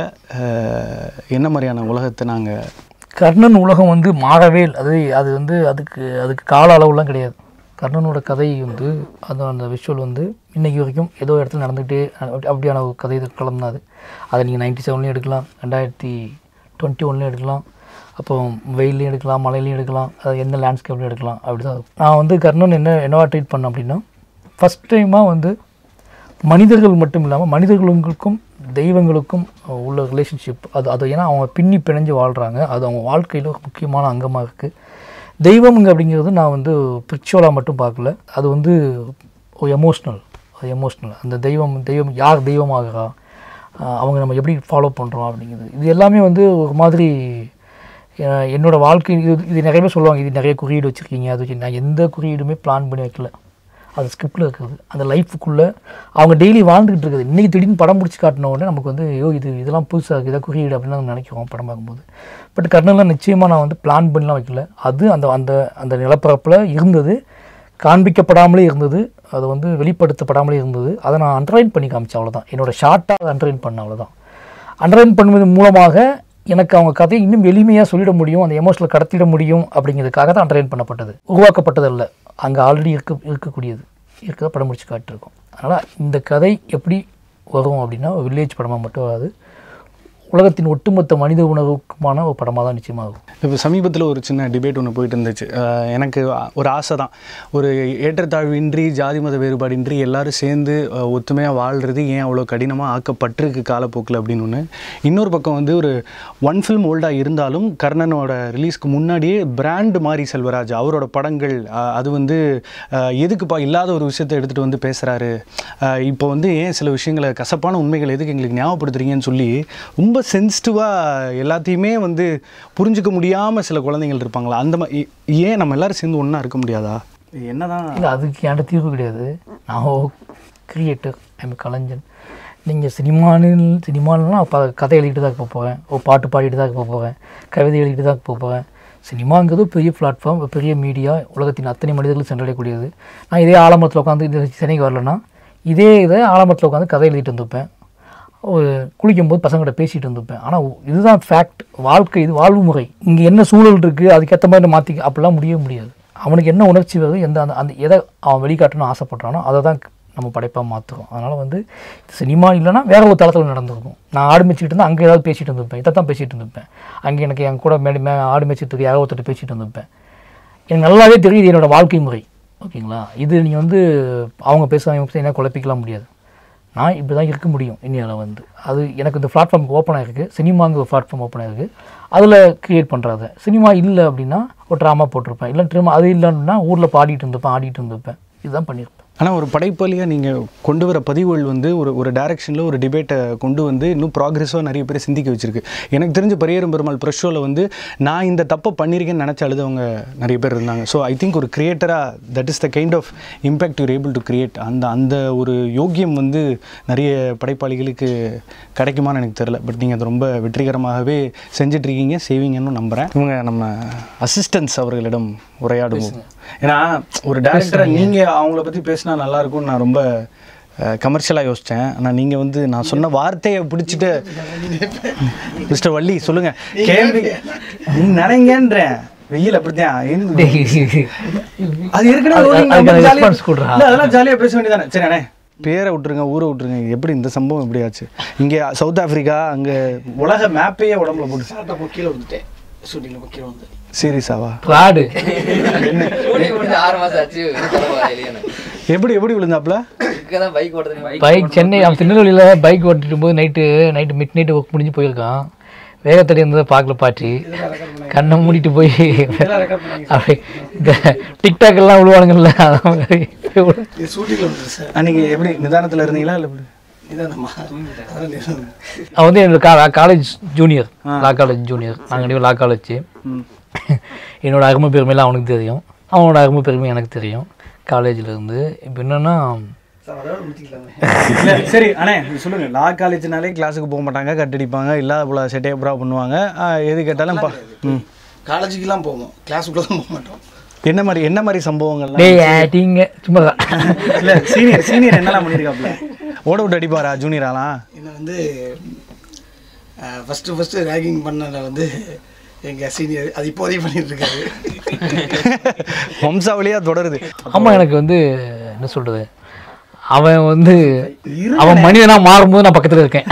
என்ன மாதிரியான உலகத்தை நாங்கள் கர்ணன் உலகம் வந்து மாறவே அது வந்து அதுக்கு கால அளவுலாம் கிடையாது. கர்ணனோட கதை வந்து அந்த விஷுவல் வந்து இன்றைக்கி வரைக்கும் ஏதோ இடத்துல நடந்துகிட்டே அப்படியான ஒரு கதை களம் தான் அது. அதை நீங்கள் 97லேயும் எடுக்கலாம், 2021லேயும் எடுக்கலாம், அப்போ வெயிலையும் எடுக்கலாம், மலையிலையும் எடுக்கலாம், அது எந்த லேண்ட்ஸ்கேப்லையும் எடுக்கலாம். அப்படி தான் நான் வந்து கர்ணன் என்னவா ட்ரீட் பண்ணேன் அப்படின்னா, ஃபஸ்ட் டைமாக வந்து மனிதர்கள் மட்டும் இல்லாமல் மனிதர்களுக்கும் தெய்வங்களுக்கும் உள்ள ரிலேஷன்ஷிப் அது ஏன்னா அவங்க பிணைஞ்சு வாழ்கிறாங்க. அது அவங்க வாழ்க்கையில் ஒரு முக்கியமான அங்கமாக இருக்குது. தெய்வம்ங்க அப்படிங்கிறது நான் வந்து பிரிச்சுவலாக மட்டும் பார்க்கல, அது வந்து ஒரு எமோஷ்னல். அந்த தெய்வம் யார் தெய்வமாகறா, அவங்க நம்ம எப்படி ஃபாலோ பண்ணுறோம் அப்படிங்கிறது, இது எல்லாமே வந்து ஒரு மாதிரி என்னோடய வாழ்க்கை. இது நிறைய பேர் சொல்லுவாங்க, இது நிறைய குறியீடு வச்சுருக்கீங்க, அது வச்சு. நான் எந்த குறியீடுமே பிளான் பண்ணி வைக்கல, அது ஸ்கிரிப்டில் இருக்குது. அந்த லைஃபுக்குள்ளே அவங்க டெய்லி வாழ்ந்துக்கிட்டு இருக்குது. இன்றைக்கி திடீர்னு படம் பிடிச்சி காட்டின உடனே நமக்கு வந்து இதெல்லாம் புதுசாக இருக்குது, இதை குறியீடு அப்படின்னு நம்ம நினைக்கிறோம் படம் பார்க்கும்போது. பட் கர்ணன்லாம் நிச்சயமாக நான் வந்து பிளான் பண்ணலாம் வைக்கல. அது அந்த நிலப்பரப்பில் இருந்தது, காண்பிக்கப்படாமலே இருந்தது, அது வந்து வெளிப்படுத்தப்படாமலே இருந்தது. அதை நான் அண்டர்லைன் பண்ணி காமிச்சேன், அவ்வளோதான். என்னோடய ஷார்ட்டாக அதை அண்டர்லைன் பண்ண, அவ்வளோதான். அண்டர்லைன் பண்ணுவது மூலமாக எனக்கு அவங்க கதையை இன்னும் எளிமையாக சொல்லிட முடியும், அந்த எமோஷனில் கடத்திட முடியும் அப்படிங்கிறதுக்காக தான் அண்டர்லைன் பண்ணப்பட்டது, உருவாக்கப்பட்டதல்ல. அங்கே ஆல்ரெடி இருக்கிறத படம் முடிச்சு காட்டிருக்கோம். அதனால் இந்த கதை எப்படி வரும் அப்படின்னா வில்லேஜ் படமாக மட்டும் வராது, உலகத்தின் ஒட்டுமொத்த மனித உணர்வுக்குமான ஒரு படமாக தான் நிச்சயமாக இருக்கும். இப்போ சமீபத்தில் ஒரு சின்ன டிபேட் ஒன்று போயிட்டு இருந்துச்சு. எனக்கு ஒரு ஆசை தான், ஒரு ஏற்றத்தாழ்வின்றி ஜாதி மத வேறுபாடின்றி எல்லோரும் சேர்ந்து ஒத்துமையாக வாழ்கிறது ஏன் அவ்வளோ கடினமாக ஆக்கப்பட்டிருக்கு காலப்போக்கில் அப்படின்னு ஒன்று. இன்னொரு பக்கம் வந்து ஒரு ஒன் ஃபில்ம் ஓல்டாக இருந்தாலும் கர்ணனோட ரிலீஸ்க்கு முன்னாடியே பிராண்டு மாரி செல்வராஜ் அவரோட படங்கள் அது வந்து எதுக்குப்பா இல்லாத ஒரு விஷயத்தை எடுத்துகிட்டு வந்து பேசுகிறாரு, இப்போ வந்து ஏன் சில விஷயங்களை கசப்பான உண்மைகள் எதுக்கு எங்களுக்கு ஞாபகப்படுத்துறீங்கன்னு சொல்லி ரொம்ப சென்சிட்டிவாக எல்லாத்தையுமே வந்து புரிஞ்சுக்க முடியாமல் சில குழந்தைகள் இருப்பாங்களா, அந்த மாதிரி ஏன் நம்ம எல்லோரும் சேர்ந்து ஒன்றா இருக்க முடியாதா? என்னதான் இல்லை, அதுக்கு என்கிட்ட தீர்வு கிடையாது. நான் கிரியேட்டர், ஐம் கலைஞன். நீங்கள் சினிமானா கதை எழுதிட்டு தான் போகிறேன், ஒரு பாட்டு பாடிட்டு தான் போகிறேன், கவிதை எழுதிட்டு தான் போகிறேன். சினிமாங்கிறது பெரிய பிளாட்ஃபார்ம், பெரிய மீடியா, உலகத்தின் அத்தனை மனிதர்களும் சென்றடையக்கூடியது. நான் இதே ஆலமரத்தில் உட்காந்து இந்த சென்னைக்கு வரலன்னா இதை ஆலமரத்தில் உட்காந்து கதை எழுதிட்டு இருந்துப்பேன், குளிக்கும்போது பசங்கள்கிட்ட பேசிகிட்டு இருந்துப்பேன். ஆனால் இதுதான் ஃபேக்ட், வாழ்க்கை, இது வாழ்வு முறை. இங்கே என்ன சூழல் இருக்குது அதுக்கேற்ற மாதிரி மாற்றிக்க அப்படிலாம் முடியாது. அவனுக்கு என்ன உணர்ச்சி வருது, அந்த எதை அவன் வெளிக்காட்டணும்னு ஆசைப்பட்றானோ அதை தான் நம்ம படைப்பாக மாற்றுறோம். அதனால் வந்து சினிமா இல்லைனா வேற ஒரு தளத்தில் நடந்திருக்கும். நான் ஆடு மேய்ச்சிக்கிட்டு இருந்தால் அங்கே ஏதாவது பேசிகிட்டு இருந்திருப்பேன், இதை தான் பேசிகிட்டு இருந்திருப்பேன். அங்கே எனக்கு என் கூட ஆடு மேய்ச்சிட்டு யாரோ ஒருத்தர் பேசிகிட்டு இருந்திருப்பேன். எனக்கு நல்லாவே தெரியுது என்னோடய வாழ்க்கை முறை. ஓகேங்களா? இது நீங்கள் வந்து அவங்க பேசுகிறாங்க என்ன குழப்பிக்கலாம் முடியாது. நான் இப்படி தான் இருக்க முடியும் இந்தியாவில் வந்து. அது எனக்கு இந்த பிளாட்ஃபார்ம் ஓப்பனாக இருக்குது, சினிமாங்கிற ஒரு பிளாட்ஃபார்ம் ஓப்பனாக இருக்குது, அதில் க்ரியேட் பண்ணுறாங்க. சினிமா இல்லை அப்படின்னா ஒரு ட்ராமா போட்டிருப்பேன், இல்லை ட்ராமா அது இல்லைன்னா ஊரில் ஆடிட்டு இருந்திருப்பேன், இதுதான் பண்ணியிருப்பேன். ஆனால் ஒரு படைப்பாளியாக நீங்கள் கொண்டு வர பதிவுகள் வந்து ஒரு டைரக்ஷனில் ஒரு டிபேட்டை கொண்டு வந்து இன்னும் ப்ராக்ரெஸாக நிறைய பேர் சிந்திக்க வச்சுருக்கு. எனக்கு தெரிஞ்ச பரியேறும் பெருமாள் ப்ரெஷ் ஷோவில் வந்து நான் இந்த தப்பை பண்ணியிருக்கேன்னு நினச்ச அழுதவங்க நிறைய பேர் இருந்தாங்க. ஸோ ஐ திங்க் ஒரு கிரியேட்டராக that is the kind of impact you're able to create. அந்த ஒரு யோக்கியம் வந்து நிறைய படைப்பாளிகளுக்கு கிடைக்குமான்னு எனக்கு தெரில. பட் நீங்கள் அதை ரொம்ப வெற்றிகரமாகவே செஞ்சிட்ருக்கீங்க, செய்வீங்கன்னு நம்புகிறேன். இவங்க நம்ம அசிஸ்டன்ஸ் அவர்களிடம் உரையாடுவோம். ஏன்னா ஒரு டேரக்டராக நீங்கள் அவங்கள பற்றி பேசினா நல்லாயிருக்கும்னு நான் ரொம்ப கமர்ஷியலாக யோசித்தேன். ஆனால் நீங்கள் வந்து நான் சொன்ன வார்த்தையை பிடிச்சிட்டு மிஸ்டர் வள்ளி சொல்லுங்கள், கேள்வி நீங்கள் நினைங்கன்றேன். வெயில் அப்படித்தான் அது அதெல்லாம் ஜாலியாக பேச வேண்டியதானே. சரி அண்ணே, பேரை விட்டுருங்க, ஊரை விட்டுருங்க. எப்படி இந்த சம்பவம் எப்படி ஆச்சு? இங்கே சவுத் ஆஃப்ரிக்கா, அங்கே உலக மேப்பையே உடம்புல போட்டு சாப்பிட்ட கீழே வந்துட்டேன். ஷூட்டிங்கில் கீழே வந்து சீரியஸாவா? ஃப்ராடு. எப்படி விழுந்தாப்புல? பைக் சென்னை அவன் திருநெல்வேலியில் பைக் ஓட்டிட்டு போது நைட்டு மிட் நைட்டு ஒர்க் முடிஞ்சு போயிருக்கான். வேகத்தடி இருந்ததை பார்க்கல பாட்டி, கண்ணை மூடிட்டு போய் அப்படி இந்த டிக்டாக் எல்லாம் விழுவானுங்கல்ல, அன்னைக்கு எப்படி நிதானத்தில் இருந்தீங்களா? இல்லை அவன் வந்து என்னோட college junior, law college junior. நாங்கள் லா காலேஜ். என்னோட அருமை பெருமையெல்லாம் அவனுக்கு தெரியும், அவனோட அருமை பெருமை எனக்கு தெரியும் காலேஜில் இருந்து. இப்போ என்னென்னா சரி அண்ணே சொல்லுங்க, லா காலேஜ்னாலே கிளாஸுக்கு போக மாட்டாங்க, கட்டடிப்பாங்க, இல்லாத போல செட்டையப்புறா பண்ணுவாங்க, எது கேட்டாலும் காலேஜுக்கெல்லாம் போவோம், கிளாஸுக்குள்ள தான் போக மாட்டோம். என்ன மாதிரி சம்பவங்கள்? சும்மா இல்லை சீனியர் என்னெல்லாம் பண்ணியிருக்காப்புல? ஓட விட்டு அடிப்பாரா ஜூனியராலாம்? என்னை வந்து ஃபஸ்ட்டு ரேகிங் பண்ணதில் வந்து எங்கள் சீனியர் அது இப்போதையும் பண்ணிட்டு இருக்காரு. வம்சாவளியாக தொடருது. ஆமாம், எனக்கு வந்து என்ன சொல்கிறது, அவன் வந்து அவன் மனிதனாக மாறும்போது நான் பக்கத்தில் இருக்கேன்.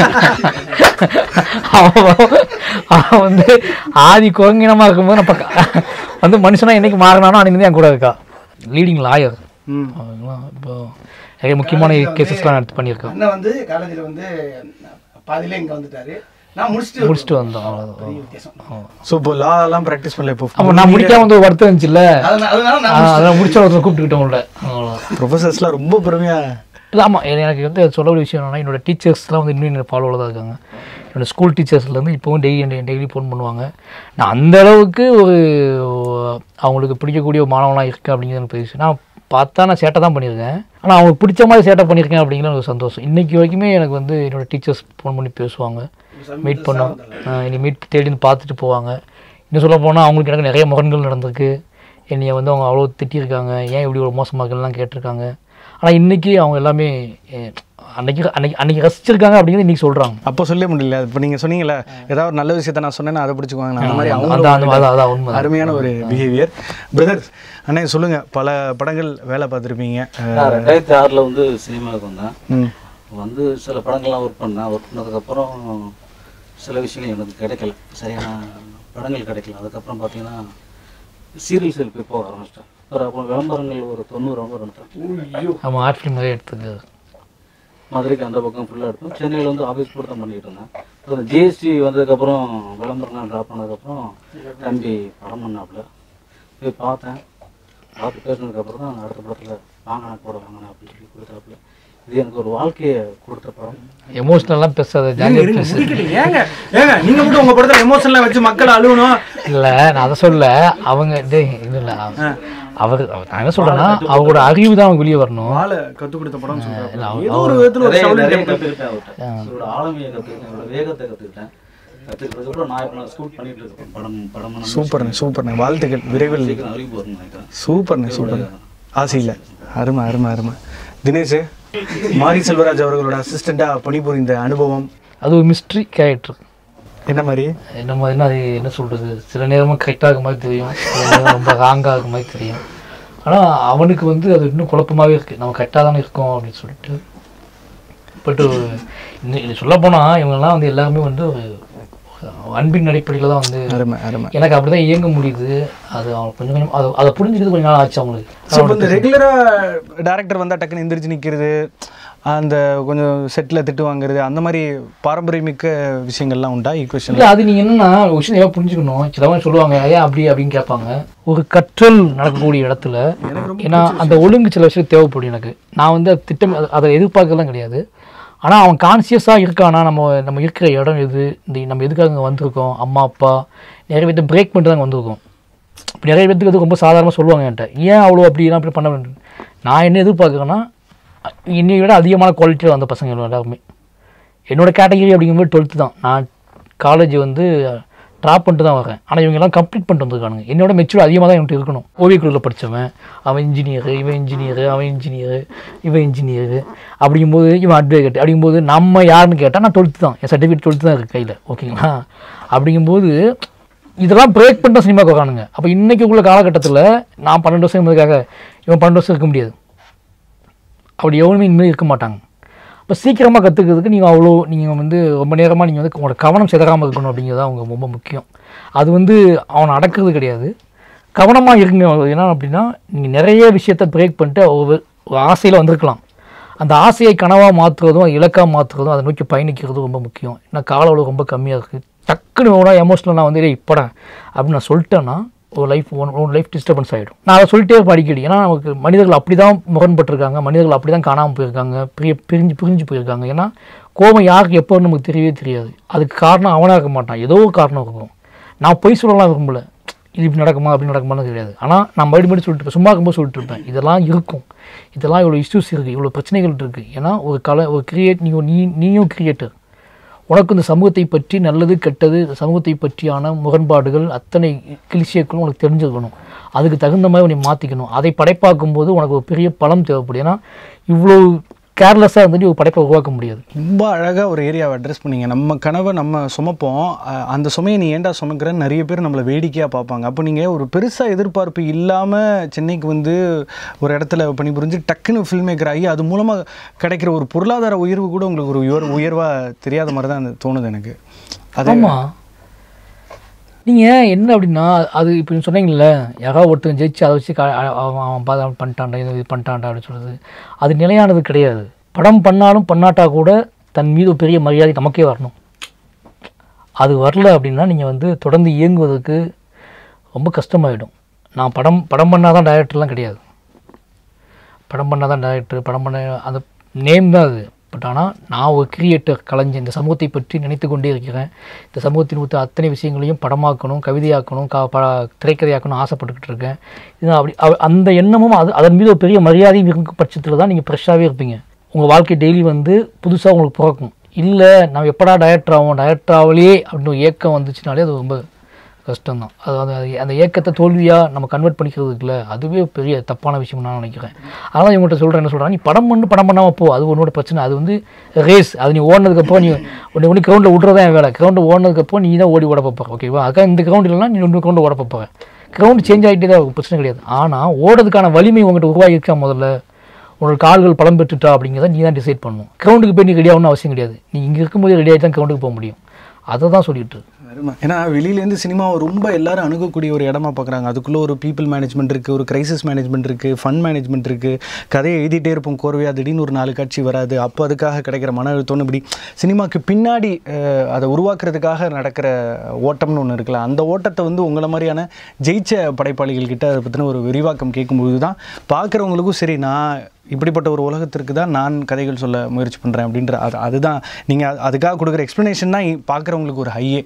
அவன் வந்து ஆதி குரங்கினமாக இருக்கும்போது நான் வந்து மனுஷனாக என்னைக்கு மாறினானோ அன்றைக்கி என் கூட இருக்கா. Leading lawyer. இப்போ நிறைய முக்கியமான கேசஸ்லாம் எடுத்து பண்ணியிருக்கேன். அண்ணன் வந்து காலேஜில் வந்து பாதியிலே இங்கே வந்துட்டாரு, நான் முடிச்சுட்டு வந்தோம். ஸோ இப்போ லா எல்லாம் ப்ராக்டிஸ் பண்ணல. இப்போ ஆமாம், நான் முடிக்காம வந்து ஒரு வருத்தம் இருந்துச்சுல்ல, அதெல்லாம் முடிச்ச ஒருத்தர் கூப்பிட்டுக்கிட்டோம் உள்ள. ப்ரொஃபஸர்ஸ்லாம் ரொம்ப பெருமையாக. இல்லை ஆமாம், எனக்கு வந்து சொல்லக்கூடிய விஷயம் என்னன்னா, என்னோடய டீச்சர்ஸ்லாம் வந்து இன்னும் என்னோட ஃபாலோவில் தான் இருக்காங்க. என்னோடய ஸ்கூல் டீச்சர்ஸ்லேருந்து இப்போவும் டெய்லி ஃபோன் பண்ணுவாங்க. நான் அந்தளவுக்கு ஒரு அவங்களுக்கு பிடிக்கக்கூடிய ஒரு மாணவனாக இருக்கேன் அப்படிங்கிறது எனக்கு பெரிய. நான் பார்த்தா நான் சேட்டை தான் பண்ணியிருக்கேன், ஆனால் அவங்களுக்கு பிடிச்ச மாதிரி சேட்டை பண்ணியிருக்கேன் அப்படிங்கிற ஒரு சந்தோஷம். இன்றைக்கி வரைக்குமே எனக்கு வந்து என்னோடய டீச்சர்ஸ் ஃபோன் பண்ணி பேசுவாங்க, மீட் பண்ணுவோம், என்னை மீட் தேடின்னு பார்த்துட்டு போவாங்க. இன்னும் சொல்ல போனால் அவங்களுக்கு எனக்கு நிறைய முரண்கள் நடந்திருக்கு. என்னையை வந்து அவங்க அவ்வளோ திட்டியிருக்காங்க, ஏன் இப்படி ஒரு மோசமாக இருக்குலாம் கேட்டிருக்காங்க. ஆனால் இன்றைக்கி அவங்க எல்லாமே அன்றைக்கி ரசிச்சிருக்காங்க அப்படிங்கிறது இன்றைக்கி சொல்கிறாங்க. அப்போ சொல்ல முடியல. இப்போ நீங்கள் சொன்னீங்களே, ஏதாவது ஒரு நல்ல விஷயத்தை நான் சொன்னேன்னா அதை பிடிச்சிக்குவாங்க, அந்த மாதிரி அதான் உண்மை. அருமையான ஒரு பிஹேவியர். பிரதர் அண்ணே சொல்லுங்கள், பல படங்கள் வேலை பார்த்துருப்பீங்க. 2006 வந்து சினிமாவுக்கு வந்தேன். வந்து சில படங்கள்லாம் ஒர்க் பண்ணதுக்கப்புறம் சில விஷயங்கள் எனக்கு கிடைக்கல, சரியான படங்கள் கிடைக்கல. அதுக்கப்புறம் பார்த்தீங்கன்னா சீரியல்ஸ் போய் போக ஆரம்பிச்சிட்டேன். அப்புறம் விளம்பரங்கள் ஒரு 90 எடுத்தேன். ஆமாம், ஆர்ட் ஃபிலிம் நிறைய எடுத்துங்க. மதுரைக்கு அந்த பக்கம் ஃபுல்லாக எடுத்தோம். சென்னையில் வந்து ஆஃபீஸ் கூட தான் பண்ணிக்கிட்டு இருந்தேன். அப்புறம் ஜிஎஸ்டி வந்ததுக்கப்புறம் விளம்பரம்லாம் ட்ராப் பண்ணதுக்கப்புறம் தம்பி படம் பண்ணாப்புல போய் பார்த்தேன். பார்த்து பேசினதுக்கப்புறம் தான் அடுத்த படத்தில் வாங்கினேன் கூட வாங்கினேன் அப்படின்னு சொல்லி கொடுத்தாப்புல. இது எனக்கு ஒரு வாழ்க்கையை கொடுத்த படம். எமோஷனல்லாம் பேசாத, ஜாலியாக பேசு. ஏங்க நீங்கள் மட்டும் உங்கள் படத்தில் எமோஷனலாக வச்சு மக்கள் அழுகணும்? இல்லை, நான் அதை சொல்ல. அவங்க இல்லை அவர் நான் என்ன சொல்கிறேன்னா, அவங்களோட அறிவு தான் அவங்க வெளியே வரணும். கற்றுக் கொடுத்த படம் ஆளுமையை கற்றுக்கிட்டேன், வேகத்தை கற்றுக்கிட்டேன். கற்றுக்கிறதுக்கப்புறம் நான் இப்போ ஸ்கூல் பண்ணிட்டு இருக்கேன். படம் சூப்பர்ண்ணே. வாழ்த்துக்கள். விரைவில் சூப்பர்ண்ணே. ஆசையில் அருமை. தினேஷ், மாரி செல்வராஜ் அவர்களோட அசிஸ்டண்ட்டாக பணிபுரிந்த அனுபவம்? அது ஒரு மிஸ்ட்ரி கேரக்டர். என்ன மாதிரி? அது என்ன சொல்கிறது, சில நேரமாக கரெக்டாக இருக்க மாதிரி தெரியும், சில நேரம் ரொம்ப ராங்காக இருக்க மாதிரி தெரியும். ஆனால் அவனுக்கு வந்து அது இன்னும் குழப்பமாகவே இருக்குது, நம்ம கரெக்டாக தானே இருக்கோம் அப்படின்னு சொல்லிட்டு. பட்டு இன்னும் சொல்லப்போனால் இவங்கெல்லாம் வந்து எல்லாருமே வந்து ஒரு அன்பின் அடிப்படையில் தான் வந்து அருமை அருமை. எனக்கு அப்படி தான் இயங்க முடியுது. அது அவங்க கொஞ்சம் கொஞ்சம் அதை புரிஞ்சுக்கிறது கொஞ்சம் நாள் ஆச்சு அவங்களுக்கு. ஸோ இப்போ இந்த ரெகுலராக டேரக்டர் வந்தால் டக்குன்னு எந்திரிச்சு நிற்கிறது, அந்த கொஞ்சம் செட்டில் திட்டு வாங்குறது, அந்த மாதிரி பாரம்பரியமிக்க விஷயங்கள்லாம் உண்டா ஈக்குவேஷன்? இல்லை, அது நீங்கள் என்னென்னா ஒரு விஷயம் ஏதாவது புரிஞ்சுக்கணும். சிலவங்க சொல்லுவாங்க ஏன் அப்படி அப்படின்னு கேட்பாங்க. ஒரு கற்றல் நடக்கக்கூடிய இடத்துல ஏன்னா அந்த ஒழுங்கு சில விஷயம் தேவைப்படும் எனக்கு. நான் வந்து திட்டம் அதை எதிர்பார்க்கலாம் கிடையாது. ஆனால் அவன் கான்சியஸாக இருக்கானா, நம்ம இருக்கிற இடம் எது, நம்ம எதுக்காக அங்கே வந்திருக்கோம், அம்மா அப்பா நிறைய பேர்த்து பிரேக் பண்ணிட்டு தான் வந்திருக்கோம். இப்போ நிறைய பேருக்கு அது ரொம்ப சாதாரணமாக சொல்லுவாங்க என்கிட்ட, ஏன் அவ்வளோ அப்படிலாம் அப்படி பண்ண வேண்டும். நான் என்ன எதிர்பார்க்குறேன்னா என்னை விட அதிகமான குவாலிட்டியில் வந்த பசங்க எல்லாருமே என்னோடய கேட்டகிரி அப்படிங்கும்போது 12th தான். நான் காலேஜ் வந்து ட்ராப் பண்ணிட்டு தான் வரேன். ஆனால் இவங்கெல்லாம் கம்ப்ளீட் பண்ணிட்டு வந்துருக்கானுங்க. என்னோட மெச்சூர் அதிகமாக தான் என்கிட்ட இருக்கணும். ஓவியக்குழுவில் படித்தவன், அவன் இன்ஜினியரு, இவன் இன்ஜினியரு, அவன் இன்ஜினியரு, இவன் இன்ஜினியரு, அப்படிங்கும்போது இவன் அட்வொகேட். அப்படிங்கும்போது நம்ம யாருன்னு கேட்டால் நான் 12th தான், என் சர்டிஃபிகேட் 12th தான் இருக்குது கையில். ஓகேங்களா? அப்படிங்கும்போது இதெல்லாம் பிரேக் பண்ணிட்டு சினிமாவுக்கு வரானுங்க. அப்போ இன்றைக்கி உள்ள காலகட்டத்தில் நான் 12 வருஷம் இருந்ததுக்காக இவன் 12 வருஷம் இருக்க முடியாது. அப்படி எவனுமே இனிமேல் இருக்க மாட்டாங்க. இப்போ சீக்கிரமாக கற்றுக்கிறதுக்கு நீங்கள் வந்து ரொம்ப நேரமாக நீங்கள் வந்து உங்களோட கவனம் சிதறாமல் இருக்கணும் அப்படிங்கிறது அவங்க ரொம்ப முக்கியம். அது வந்து அவனை அடக்கிறது கிடையாது, கவனமாக இருக்குங்க. என்ன அப்படின்னா நீங்கள் நிறைய விஷயத்தை பிரேக் பண்ணிட்டு ஒரு ஆசையில் வந்திருக்கலாம். அந்த ஆசையை கனவாக மாற்றுறதும் இலக்காக மாற்றுறதும் அதை நோக்கி பயணிக்கிறதும் ரொம்ப முக்கியம். ஏன்னா கால அளவு ரொம்ப கம்மியாக இருக்குது. டக்குன்னு எவ்வளோ எமோஷனல் நான் வந்து இப்போட அப்படின்னு நான் சொல்லிட்டேன்னா ஒரு லைஃப் டிஸ்டர்பன்ஸ் ஆகிடும். நான் அதை சொல்லிட்டே இருப்பேன் அடிக்கடி. ஏன்னா நமக்கு மனிதர்கள் அப்படி தான் முரண்பட்டிருக்காங்க, மனிதர்கள் அப்படி தான் காணாமல் போயிருக்காங்க, பிரிஞ்சு போயிருக்காங்க. ஏன்னா கோபம் யாருக்கு எப்போ நமக்கு தெரியவே தெரியாது. அதுக்கு காரணம் அவனாக இருக்க மாட்டான், ஏதோ ஒரு காரணம் இருக்கும். நான் பொய் சொல்லலாம் விரும்பல, இது இப்படி நடக்குமா அப்படி நடக்குமான்னு தெரியாது. ஆனால் நான் மறுபடியும் சொல்லிட்டு இருப்பேன், சும்மா இருக்கும்போது சொல்லிட்டு இருப்பேன், இதெல்லாம் இருக்கும், இதெல்லாம் இவ்வளோ இஷ்யூஸ் இருக்குது, இவ்வளோ பிரச்சனைகள் இருக்குது. ஏன்னா ஒரு நீயும் கிரியேட்டர், உனக்கு இந்த சமூகத்தை பற்றி நல்லது கெட்டது சமூகத்தை பற்றியான முரண்பாடுகள் அத்தனை கிளிஷியக்களும் உனக்கு தெரிஞ்சுக்கணும். அதுக்கு தகுந்த மாதிரி உன்னை மாற்றிக்கணும். அதை படைப்பாக்கும் போது உனக்கு ஒரு பெரிய பலம் தேவைப்படும். ஏன்னா இவ்வளோ கேர்லெஸ்ஸாக இருந்துட்டு ஒரு படைப்பை உருவாக்க முடியாது. ரொம்ப அழகாக ஒரு ஏரியாவை அட்ரஸ் பண்ணிங்க. நம்ம கனவை நம்ம சுமப்போம், அந்த சுமையை நீ ஏன்டா சுமக்கிறன்னு நிறைய பேர் நம்மளை வேடிக்கையாக பார்ப்பாங்க. அப்போ நீங்கள் ஒரு பெருசாக எதிர்பார்ப்பு இல்லாமல் சென்னைக்கு வந்து ஒரு இடத்துல பணிபுரிஞ்சு டக்குன்னு ஃபில்ம் மேக்கர் ஆகி அது மூலமாக கிடைக்கிற ஒரு பொருளாதார உயர்வு கூட உங்களுக்கு ஒரு உயர்வாக தெரியாத மாதிரி தான் தோணுது எனக்கு. ஆமாம், நீங்கள் என்ன அப்படின்னா அது இப்போ சொன்னீங்கல்ல, யாராவது ஒருத்தர் ஜெயிச்சு அதை வச்சு அவன் பண்ணிட்டான்டா இது பண்ணிட்டான்டா அப்படின்னு சொல்கிறது அது நிலையானது கிடையாது. படம் பண்ணாலும் பண்ணாட்டா கூட தன் மீது பெரிய மரியாதை நமக்கே வரணும். அது வரல அப்படின்னா நீங்கள் வந்து தொடர்ந்து இயங்குவதற்கு ரொம்ப கஷ்டமாயிடும். நான் படம் பண்ணால் தான் டைரக்டர்லாம் கிடையாது, படம் பண்ணால் தான் டைரக்டர், படம் பண்ண அந்த நேம் தான் அது. பட் ஆனால் நான் ஒரு கிரியேட்டர், கலைஞர், இந்த சமூகத்தை பற்றி நினைத்து கொண்டே இருக்கிறேன். இந்த சமூகத்தின் மொத்த அத்தனை விஷயங்களையும் படமாக்கணும், கவிதையாக்கணும், திரைக்கதையாக்கணும் ஆசைப்பட்டுக்கிட்டு இருக்கேன். இது அப்படி அந்த எண்ணமும் அதன் மீது ஒரு பெரிய மரியாதையும் இருக்கும் பட்சத்தில் தான் நீங்கள் ஃப்ரெஷ்ஷாகவே இருப்பீங்க. உங்கள் வாழ்க்கை டெய்லி வந்து புதுசாக உங்களுக்கு பிறக்கும். இல்லை நம்ம எப்படா டைரக்டர் ஆகலையே அப்படின்னு ஒரு ஏக்கம் வந்துச்சுனாலே அது ரொம்ப கஷ்டம்தான். அது அந்த ஏக்கத்தை தோல்வியாக நம்ம கன்வெர்ட் பண்ணிக்கிறதுக்குல அதுவே பெரிய தப்பான விஷயம் நான் நினைக்கிறேன். அதனால் இவங்கள்ட்ட சொல்கிறேன், என்ன சொல்கிறேன், நீ படம் பண்ணாமல் போ, அது உன்னோட பிரச்சனை. அது வந்து ரேஸ், அது நீ ஓடினதுக்கப்புறம் நீ ஒன்று கிரௌண்டில் விட்றதான் என் வேலை. கிரௌண்டு ஓடினதுக்கப்புறம் நீ தான் ஓடி ஓட பார்ப்பேன். ஓகேவா? அதுக்காக இந்த கிரௌண்ட் இல்லைனா நீ இன்னொரு கிரௌண்டு ஓட பார்ப்பேன். கிரௌண்டு சேஞ்ச் ஆகிட்டே தான் பிரச்சனை கிடையாது. ஆனால் ஓடுறதுக்கான வலிமை உங்கள்கிட்ட உருவாகிருக்கா முதல்ல, உன்னோட கால்கள் பலம் பெற்றுட்டா அப்படிங்கிறத நீ தான் டிசைட் பண்ணணும். கிரௌண்டுக்கு போய் நீ ரெடி ஆகணும்னு அவசியம் கிடையாது. நீ இங்கே இருக்கும்போது ரெடி ஆகிட்டு தான் கிரௌண்டுக்கு போக முடியும். அதை தான் சொல்லிட்டு. ஏன்னா வெளியிலேருந்து சினிமாவை ரொம்ப எல்லாரும் அணுகக்கூடிய ஒரு இடமா பார்க்குறாங்க. அதுக்குள்ளே ஒரு பீப்புள் மேனேஜ்மெண்ட் இருக்குது, ஒரு கிரைசிஸ் மேனேஜ்மெண்ட் இருக்குது, ஃபன் மேனேஜ்மெண்ட் இருக்குது. கதையை எழுதிட்டே இருப்போம் கோர்வையாக, திடீர்னு ஒரு 4 காட்சி வராது. அப்போ அதுக்காக கிடைக்கிற மன அழுத்தம்னு இப்படி சினிமாவுக்கு பின்னாடி அதை உருவாக்குறதுக்காக நடக்கிற ஓட்டம்னு ஒன்று இருக்குல்ல, அந்த ஓட்டத்தை வந்து உங்களை மாதிரியான ஜெயிச்ச படைப்பாளிகள் கிட்ட அதை பற்றின ஒரு விரிவாக்கம் கேட்கும்போது தான் பார்க்குறவங்களுக்கும் சரி, நான் இப்படிப்பட்ட ஒரு உலகத்திற்கு தான் நான் கதைகள் சொல்ல முயற்சி பண்ணுறேன் அப்படின்ற அதுதான் நீங்கள் அதுக்காக கொடுக்குற எக்ஸ்ப்ளனேஷன் தான் பார்க்குறவங்களுக்கு ஒரு ஹையே.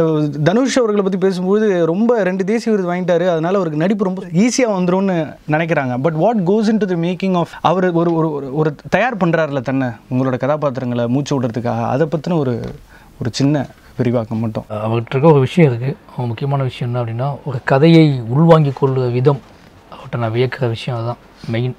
தனுஷ் அவர்களை பற்றி பேசும்போது ரொம்ப 2 தேசிய விருது வாங்கிட்டாரு, அதனால் அவருக்கு நடிப்பு ரொம்ப ஈஸியாக வந்துரும்னு நினைக்கிறாங்க. But what goes into the making of அவர் ஒரு தயார் பண்ணுறாருல தன்னை உங்களோட கதாபாத்திரங்களை மூச்சு விடுறதுக்காக, அதை பற்றின ஒரு சின்ன விரிவாக்கம் மட்டும். அவர்கிட்ட இருக்க ஒரு விஷயம் இருக்குது, முக்கியமான விஷயம் என்ன அப்படின்னா, ஒரு கதையை உள்வாங்கி கொள்ளுற விதம் அவர்கிட்ட நான் வியக்கிற விஷயம். அதுதான் மெயின்.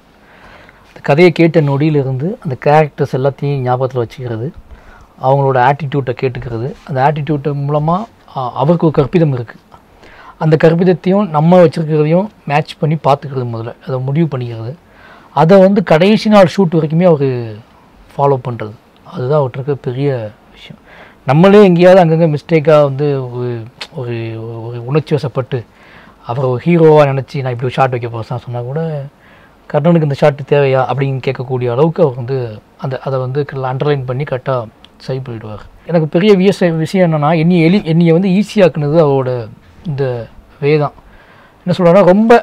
கதையை கேட்ட நொடியிலிருந்து அந்த கேரக்டர்ஸ் எல்லாத்தையும் ஞாபகத்தில் வச்சுக்கிறது, அவங்களோட ஆட்டிடியூட்டை கேட்டுக்கிறது, அந்த ஆட்டிடியூட்டை மூலமாக அவருக்கு ஒரு கற்பிதம் இருக்குது. அந்த கற்பிதத்தையும் நம்ம வச்சுருக்கிறதையும் மேட்ச் பண்ணி பார்த்துக்கிறது, முதல்ல அதை முடிவு பண்ணிக்கிறது, அதை வந்து கடைசி நாள் ஷூட் வரைக்குமே அவர் ஃபாலோ பண்ணுறது. அதுதான் அவர்கிட்ட பெரிய விஷயம். நம்மளே எங்கேயாவது அங்கங்கே மிஸ்டேக்காக வந்து ஒரு ஒரு ஒரு உணர்ச்சி வசப்பட்டு அப்புறம் ஒரு ஹீரோவாக நினச்சி நான் இப்படி ஒரு ஷாட் வைக்க போகிறேன் சொன்னால் கூட கர்ணனுக்கு இந்த ஷாட்டு தேவையா அப்படின்னு கேட்கக்கூடிய அளவுக்கு அவர் வந்து அதை வந்து அண்டர்லைன் பண்ணி கரெக்டாக சரி பண்ணிவிடுவார். எனக்கு பெரிய விஷயம் என்னென்னா என்னையை வந்து ஈஸியாக்குனது அவரோட இந்த வே தான். என்ன சொல்கிறாங்கன்னா ரொம்ப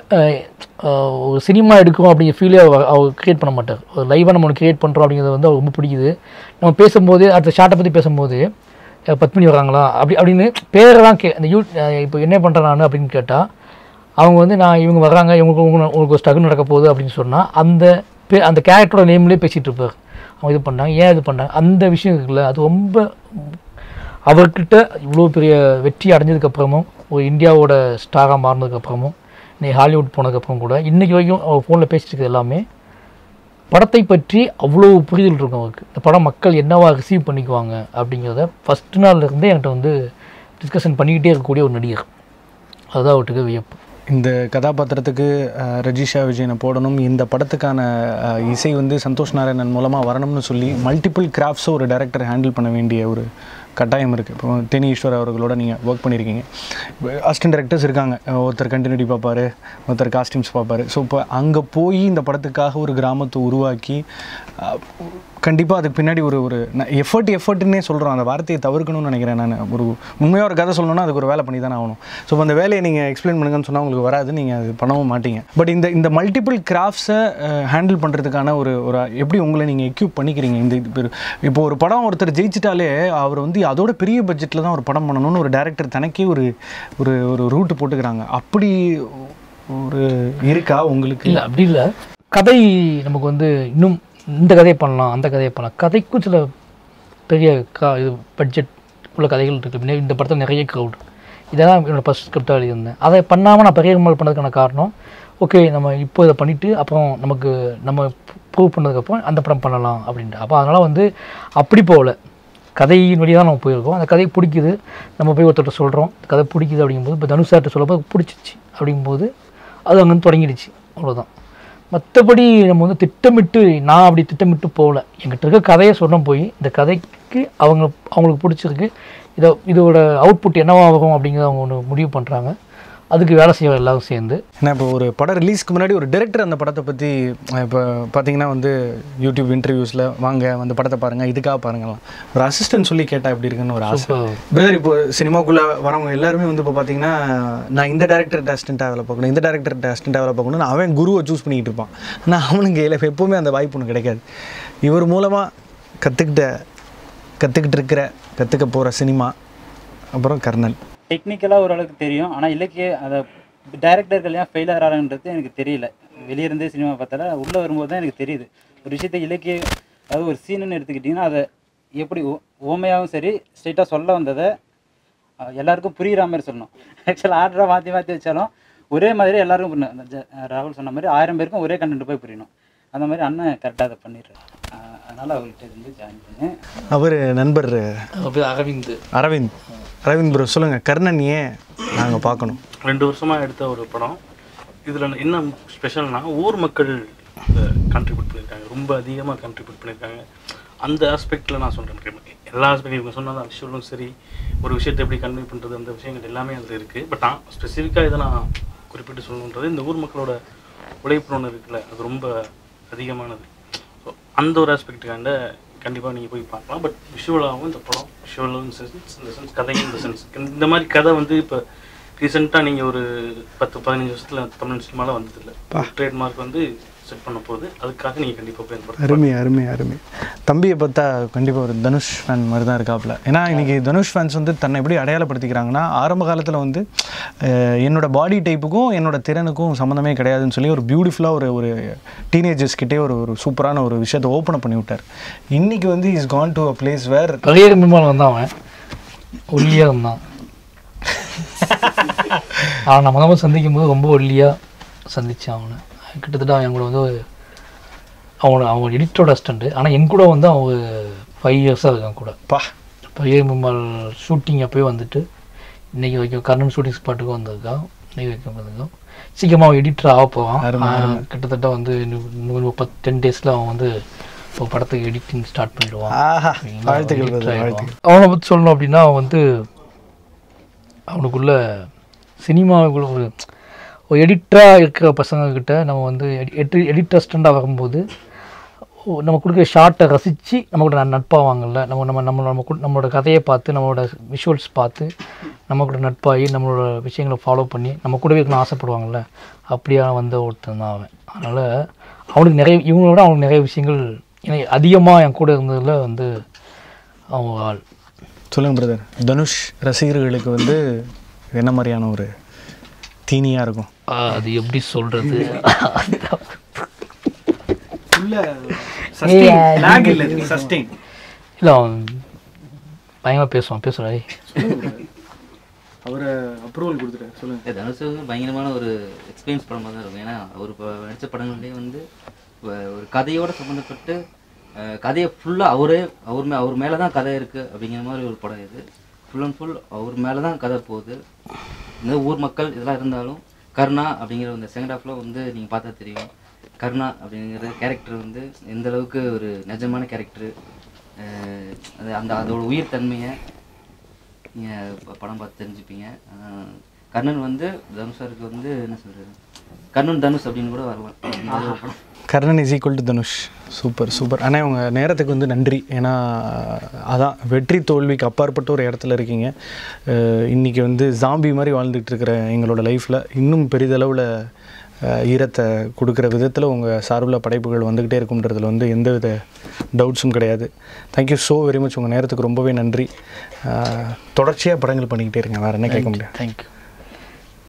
ஒரு சினிமா எடுக்கும் அப்படிங்கிற ஃபீலே அவர் க்ரியேட் பண்ண மாட்டார். ஒரு லைவாக நம்ம ஒன்று க்ரியேட் பண்ணுறோம் அப்படிங்கிறது வந்து அவர் ரொம்ப பிடிக்குது. நம்ம பேசும்போது அடுத்த ஷாட்டை பற்றி பேசும்போது 10 மணி வராங்களா அப்படின்னு பேரை தான் அந்த இப்போ என்ன பண்ணுறேன் நான் அப்படின்னு கேட்டால் அவங்க வந்து நான் இவங்க வர்றாங்க, உங்களுக்கு ஒரு ஸ்ட்ரகிள் நடக்க போகுது அப்படின்னு சொன்னால் அந்த கேரக்டரோட நேம்லேயே பேசிகிட்டு இருப்பார். அவங்க இது பண்ணாங்க, ஏன் இது பண்ணாங்க, அந்த விஷயம் இருக்குல்ல, அது ரொம்ப அவர்கிட்ட இவ்வளோ பெரிய வெற்றி அடைஞ்சதுக்கப்புறமும் ஒரு இந்தியாவோட ஸ்டாராக மாறினதுக்கப்புறமும் இன்னைக்கு ஹாலிவுட் போனதுக்கப்புறம் கூட இன்றைக்கி வரைக்கும் அவர் ஃபோனில் பேசிட்டு இருக்கிறது எல்லாமே படத்தை பற்றி அவ்வளோ புரிதல் இருக்கும் அவருக்கு. இந்த படம் மக்கள் என்னவா ரிசீவ் பண்ணிக்குவாங்க அப்படிங்கிறத ஃபஸ்ட்டு நாள்லேருந்தே என்கிட்ட வந்து டிஸ்கஷன் பண்ணிக்கிட்டே இருக்கக்கூடிய ஒரு நடிகர். அதுதான் அவர்கிட்ட வியப்பு. இந்த கதாபாத்திரத்துக்கு ரஜிஷா விஜயனை போடணும், இந்த படத்துக்கான இசை வந்து சந்தோஷ் நாராயணன் மூலமாக வரணும்னு சொல்லி மல்டிபிள் கிராஃப்ட்ஸை ஒரு டைரக்டர் ஹேண்டில் பண்ண வேண்டிய ஒரு கட்டாயம் இருக்குது. இப்போ தேனி ஈஸ்வர் அவர்களோட நீங்கள் ஒர்க் பண்ணியிருக்கீங்க. அசிஸ்டன்ட் டைரக்டர்ஸ் இருக்காங்க, ஒருத்தர் கண்டினியூட்டி பார்ப்பார், ஒருத்தர் காஸ்டியூம்ஸ் பார்ப்பார். ஸோ இப்போ அங்கே போய் இந்த படத்துக்காக ஒரு கிராமத்தை உருவாக்கி கண்டிப்பாக அதுக்கு பின்னாடி ஒரு எஃபர்ட்னே சொல்கிறோம், அந்த வார்த்தையை தவிர்க்கணும்னு நினைக்கிறேன். நான் ஒரு உண்மையாக ஒரு கதை சொல்லணும்னா அதுக்கு ஒரு வேலை பண்ணி தானே ஆகணும். ஸோ அந்த வேலையை நீங்கள் எக்ஸ்பிளைன் பண்ணுங்கன்னு சொன்னால் உங்களுக்கு வராது, நீங்கள் அது பண்ணவும் மாட்டீங்க. பட் இந்த மல்டிபிள் கிராஃப்ட்ஸை ஹேண்டில் பண்ணுறதுக்கான ஒரு எப்படி உங்களை நீங்கள் எக்யூப் பண்ணிக்கிறீங்க? இப்போ ஒரு படம் ஒருத்தர் ஜெயிச்சிட்டாலே அவர் வந்து அதோட பெரிய பட்ஜெட்டில் தான் ஒரு படம் பண்ணணும்னு ஒரு டைரக்டர் தனக்கே ஒரு ரூட்டு போட்டுக்கிறாங்க. அப்படி ஒரு இருக்கா உங்களுக்கு? இல்லை, அப்படி இல்லை. கதை நமக்கு வந்து இன்னும் இந்த கதையை பண்ணலாம், அந்த கதையை பண்ணலாம். கதைக்கும் சில பெரிய இது பட்ஜெட் உள்ள கதைகள் இருக்குது. இந்த படத்தில் நிறைய க்ரௌட், இதெல்லாம் என்னோடய ஃபஸ்ட் ஸ்கிரிப்டாக எழுதியிருந்தேன். அதை பண்ணாமல் நான் பெரிய மல் பண்ணதுக்கான காரணம், ஓகே நம்ம இப்போ இதை பண்ணிவிட்டு அப்புறம் நம்ம ப்ரூவ் பண்ணதுக்கப்புறம் அந்த படம் பண்ணலாம் அப்படின்ட்டு. அப்போ அதனால் வந்து அப்படி போகல, கதையின் வழியாக தான் நம்ம போயிருக்கோம். அந்த கதை பிடிக்குது, நம்ம போய் ஒருத்தர்கிட்ட சொல்கிறோம் கதை பிடிக்குது அப்படிங்கும்போது, இப்போ தனுஷார்ட்ட சொல்லப்போ பிடிச்சிச்சு அப்படிங்கும்போது அது அங்கேருந்து தொடங்கிடுச்சு, அவ்வளோதான். மற்றபடி நம்ம வந்து நான் அப்படி திட்டமிட்டு போகல. எங்கிட்ட இருக்க கதையை சொன்ன போய் இந்த கதைக்கு அவங்களுக்கு பிடிச்சிருக்கு, இதோட அவுட்புட் என்னவாகும் அப்படிங்கிறத அவங்க ஒன்று முடிவு பண்ணுறாங்க. அதுக்கு வேலை செய்ய எல்லாரும் சேர்ந்து. ஏன்னா இப்போ ஒரு படம் ரிலீஸ்க்கு முன்னாடி ஒரு டைரக்டர் அந்த படத்தை பற்றி இப்போ பார்த்தீங்கன்னா வந்து யூடியூப் இன்டர்வியூஸில் வாங்க வந்து படத்தை பாருங்கள், இதுக்காக பாருங்கலாம், ஒரு அசிஸ்டன்ட் சொல்லி கேட்டால் எப்படி இருக்குன்னு ஒரு ஆசை. பிரதர் இப்போ சினிமாக்குள்ளே வரவங்க எல்லாருமே வந்து இப்போ பார்த்தீங்கன்னா நான் இந்த டேரக்டர் அசிஸ்டண்ட்டாக வேலை பார்க்கணும், இந்த டேரக்டர் அசிஸ்டண்ட்டாக வேலை பார்க்கணும், அவன் குருவை சூஸ் பண்ணிக்கிட்டு இருப்பான். ஆனால் அவனுக்கு எப்போவுமே அந்த வாய்ப்பு ஒன்று கிடைக்காது. இவர் மூலமாக கற்றுக்க போகிற சினிமா அப்புறம் கர்ணன் டெக்னிக்கலாக ஓரளவுக்கு தெரியும். ஆனால் இலக்கிய அதை டைரக்டர்கள் ஏன் ஃபெயில் ஆகிறாங்கன்றது எனக்கு தெரியல. வெளியிருந்தே சினிமா பார்த்தால உள்ளே வரும்போது தான் எனக்கு தெரியுது. ஒரு விஷயத்தை அதாவது ஒரு சீனுன்னு எடுத்துக்கிட்டிங்கன்னா அதை எப்படி ஓமையாகவும் சரி ஸ்ட்ரெயிட்டாக சொல்ல வந்ததை எல்லாருக்கும் புரிகிற மாதிரி சொல்லணும். ஆக்சுவலாக ஆர்டராக மாற்றி வச்சாலும் ஒரே மாதிரி எல்லாருக்கும் புரியணும். ராகுல் சொன்ன மாதிரி 1000 பேருக்கும் ஒரே கண்டென்ட் போய் புரியணும். அந்த மாதிரி அண்ணன் கரெக்டாக அதை பண்ணிடுறாரு. அதனால் அவர்கிட்ட இருந்து ஜாயின் பண்ணேன். அவர் நண்பர் அரவிந்த் ப்ரோ, சொல்லுங்கள், கர்ணன் ஏன் நாங்கள் பார்க்கணும்? 2 வருஷமாக எடுத்த ஒரு படம். இதில் என்ன ஸ்பெஷல்னா ஊர் மக்கள் கான்ட்ரிபியூட் பண்ணியிருக்காங்க, ரொம்ப அதிகமாக கான்ட்ரிபியூட் பண்ணியிருக்காங்க. அந்த ஆஸ்பெக்டில் நான் சொல்கிறேன், எல்லா ஆஸ்பெக்ட் இவங்க சொன்னது விஷயங்களும் சரி, ஒரு விஷயத்தை எப்படி கன்வே பண்ணுறது, அந்த விஷயங்கள் எல்லாமே அதில் இருக்குது. பட் நான் ஸ்பெசிஃபிக்காக இதை நான் குறிப்பிட்டு சொல்லணுன்றது, இந்த ஊர் மக்களோட உழைப்பு ஒன்று இருக்குல்ல, அது ரொம்ப அதிகமானது. ஸோ அந்த ஒரு ஆஸ்பெக்டுக்காண்ட கண்டிப்பாக நீங்கள் போய் பார்க்கலாம். பட் விஷுவலாகவும் இந்த படம் விஷுவலும் இந்த சென்ஸ் கதையும் இந்த சென்ஸ் இந்த மாதிரி கதை வந்து இப்போ ரீசெண்டாக நீங்கள் ஒரு 10-15 வருஷத்தில் தமிழ் சினிமாவில் வந்ததில்லை. ட்ரேட்மார்க் வந்து செட் பண்ண போகுது, அதுக்காக நீங்கள் கண்டிப்பாக போய் அருமை. தம்பியை பார்த்தா கண்டிப்பாக ஒரு தனுஷ் ஃபேன் மாதிரி தான் இருக்காப்புல. ஏன்னா இன்றைக்கி தனுஷ் ஃபேன்ஸ் வந்து தன்னை எப்படி அடையாளப்படுத்திக்கிறாங்கன்னா, ஆரம்ப காலத்தில் வந்து என்னோடய பாடி டைப்புக்கும் என்னோடய திறனுக்கும் சம்மந்தமே கிடையாதுன்னு சொல்லி ஒரு பியூட்டிஃபுல்லாக ஒரு டீனேஜர்ஸ்கிட்டே ஒரு சூப்பரான ஒரு விஷயத்தை ஓப்பன் பண்ணி விட்டார். இன்றைக்கி வந்து is gone to a place where career விமானம் வந்து அவன் ஒல்லியாக இருந்தான். அவன் நம்ம சந்திக்கும் போது ரொம்ப ஒல்லியாக சந்தித்தான் அவனை. கிட்டத்தட்ட அவன் கூட வந்து அவங்க எடிட்டரோட அசிஸ்டண்ட்டு. ஆனால் என் கூட வந்து அவங்க 5 இயர்ஸாக இருக்கான் கூட. பெரிய விமால் ஷூட்டிங் அப்போயே வந்துட்டு இன்றைக்கி வரைக்கும் கர்ணன் ஷூட்டிங் ஸ்பாட்டுக்கும் வந்திருக்கான். இன்றைக்கி வரைக்கும் சீக்கிரமாக அவன் எடிட்டர் ஆக போவான். கிட்டத்தட்ட வந்து 10 டேஸில் அவன் வந்து இப்போ படத்துக்கு எடிட்டிங் ஸ்டார்ட் பண்ணிடுவான். ஆஹா, வாழ்த்துக்கள் brother, வாழ்த்துக்கள். அவனை பற்றி சொல்லணும் அப்படின்னா அவன் அவனுக்குள்ள சினிமாவுக்குள்ள ஒரு எடிட்டராக இருக்கிற பசங்கக்கிட்ட நம்ம எடிட் அசிஸ்டண்ட்டாக வரும்போது நம்ம கொடுக்குற ஷார்ட்டை ரசித்து நம்ம கூட நட்பாவாங்கல்ல. நம்மளோட கதையை பார்த்து நம்மளோட விஷுவல்ஸ் பார்த்து நம்ம கூட நட்பாகி நம்மளோட விஷயங்களை ஃபாலோ பண்ணி நம்ம கூடவே இருக்கணும்னு ஆசைப்படுவாங்கள்ல. அப்படியா ஒருத்தன் தான் அவன். அதனால் அவனுக்கு இவங்களோட அவனுக்கு நிறைய விஷயங்கள் எனக்கு அதிகமாக என் கூட இருந்ததில் அவங்க ஆள். சொல்லுங்கள் பிரதர், தனுஷ் ரசிகர்களுக்கு என்ன மாதிரியான ஒரு தீனியாக இருக்கும்? அது எப்படி சொல்கிறது, இல்லை அவன் பயங்கரமாக பேசுவான். அவரை அப்ரூவல் கொடுத்துட்டாரு. சொல்லுங்கள். தனுஷ் பயங்கரமான ஒரு எக்ஸ்பீரியன்ஸ் படமாக தான் இருக்கும். ஏன்னா அவர் இப்போ நடித்த படங்கள்லேயே ஒரு கதையோடு சம்மந்தப்பட்டு கதையை ஃபுல்லாக அவர் மேலே தான் கதை இருக்குது அப்படிங்கிற மாதிரி ஒரு படம் இது. ஃபுல் அண்ட் ஃபுல் அவர் மேலே தான் கதை போகுது. இந்த ஊர் மக்கள் இதெல்லாம் இருந்தாலும் கருணா அப்படிங்கிற இந்த செகண்ட் ஹாஃபில் நீங்கள் பார்த்தா தெரியும். கருணா அப்படிங்கிற கேரக்டர் எந்த அளவுக்கு ஒரு நிஜமான கேரக்டரு, அதோட உயிர் தன்மையை நீங்கள் படம் பார்த்து தெரிஞ்சுப்பீங்க. கர்ணன் தனுஷாருக்கு என்ன சொல்கிறது, கர்ணன் தனுஷ் அப்படின்னு கூட வரலாம். Karnan is equal to Dhanush. Super super. ஆனால் உங்கள் நேரத்துக்கு நன்றி. ஏன்னா அதான் வெற்றி தோல்விக்கு அப்பாற்பட்ட ஒரு இடத்துல இருக்கீங்க. இன்றைக்கி ஜாம்பி மாதிரி வாழ்ந்துட்டு இருக்கிற எங்களோட லைஃப்பில் இன்னும் பெரிதளவில் ஈரத்தை கொடுக்குற விதத்தில் உங்கள் சார்பில் படைப்புகள் வந்துக்கிட்டே இருக்கும்ன்றதுல எந்தவித டவுட்ஸும் கிடையாது. Thank you so very much. உங்கள் நேரத்துக்கு ரொம்பவே நன்றி. தொடர்ச்சியாக படங்கள் பண்ணிக்கிட்டே இருங்க, வேறு என்ன கேட்க முடியாது. தேங்க்யூ.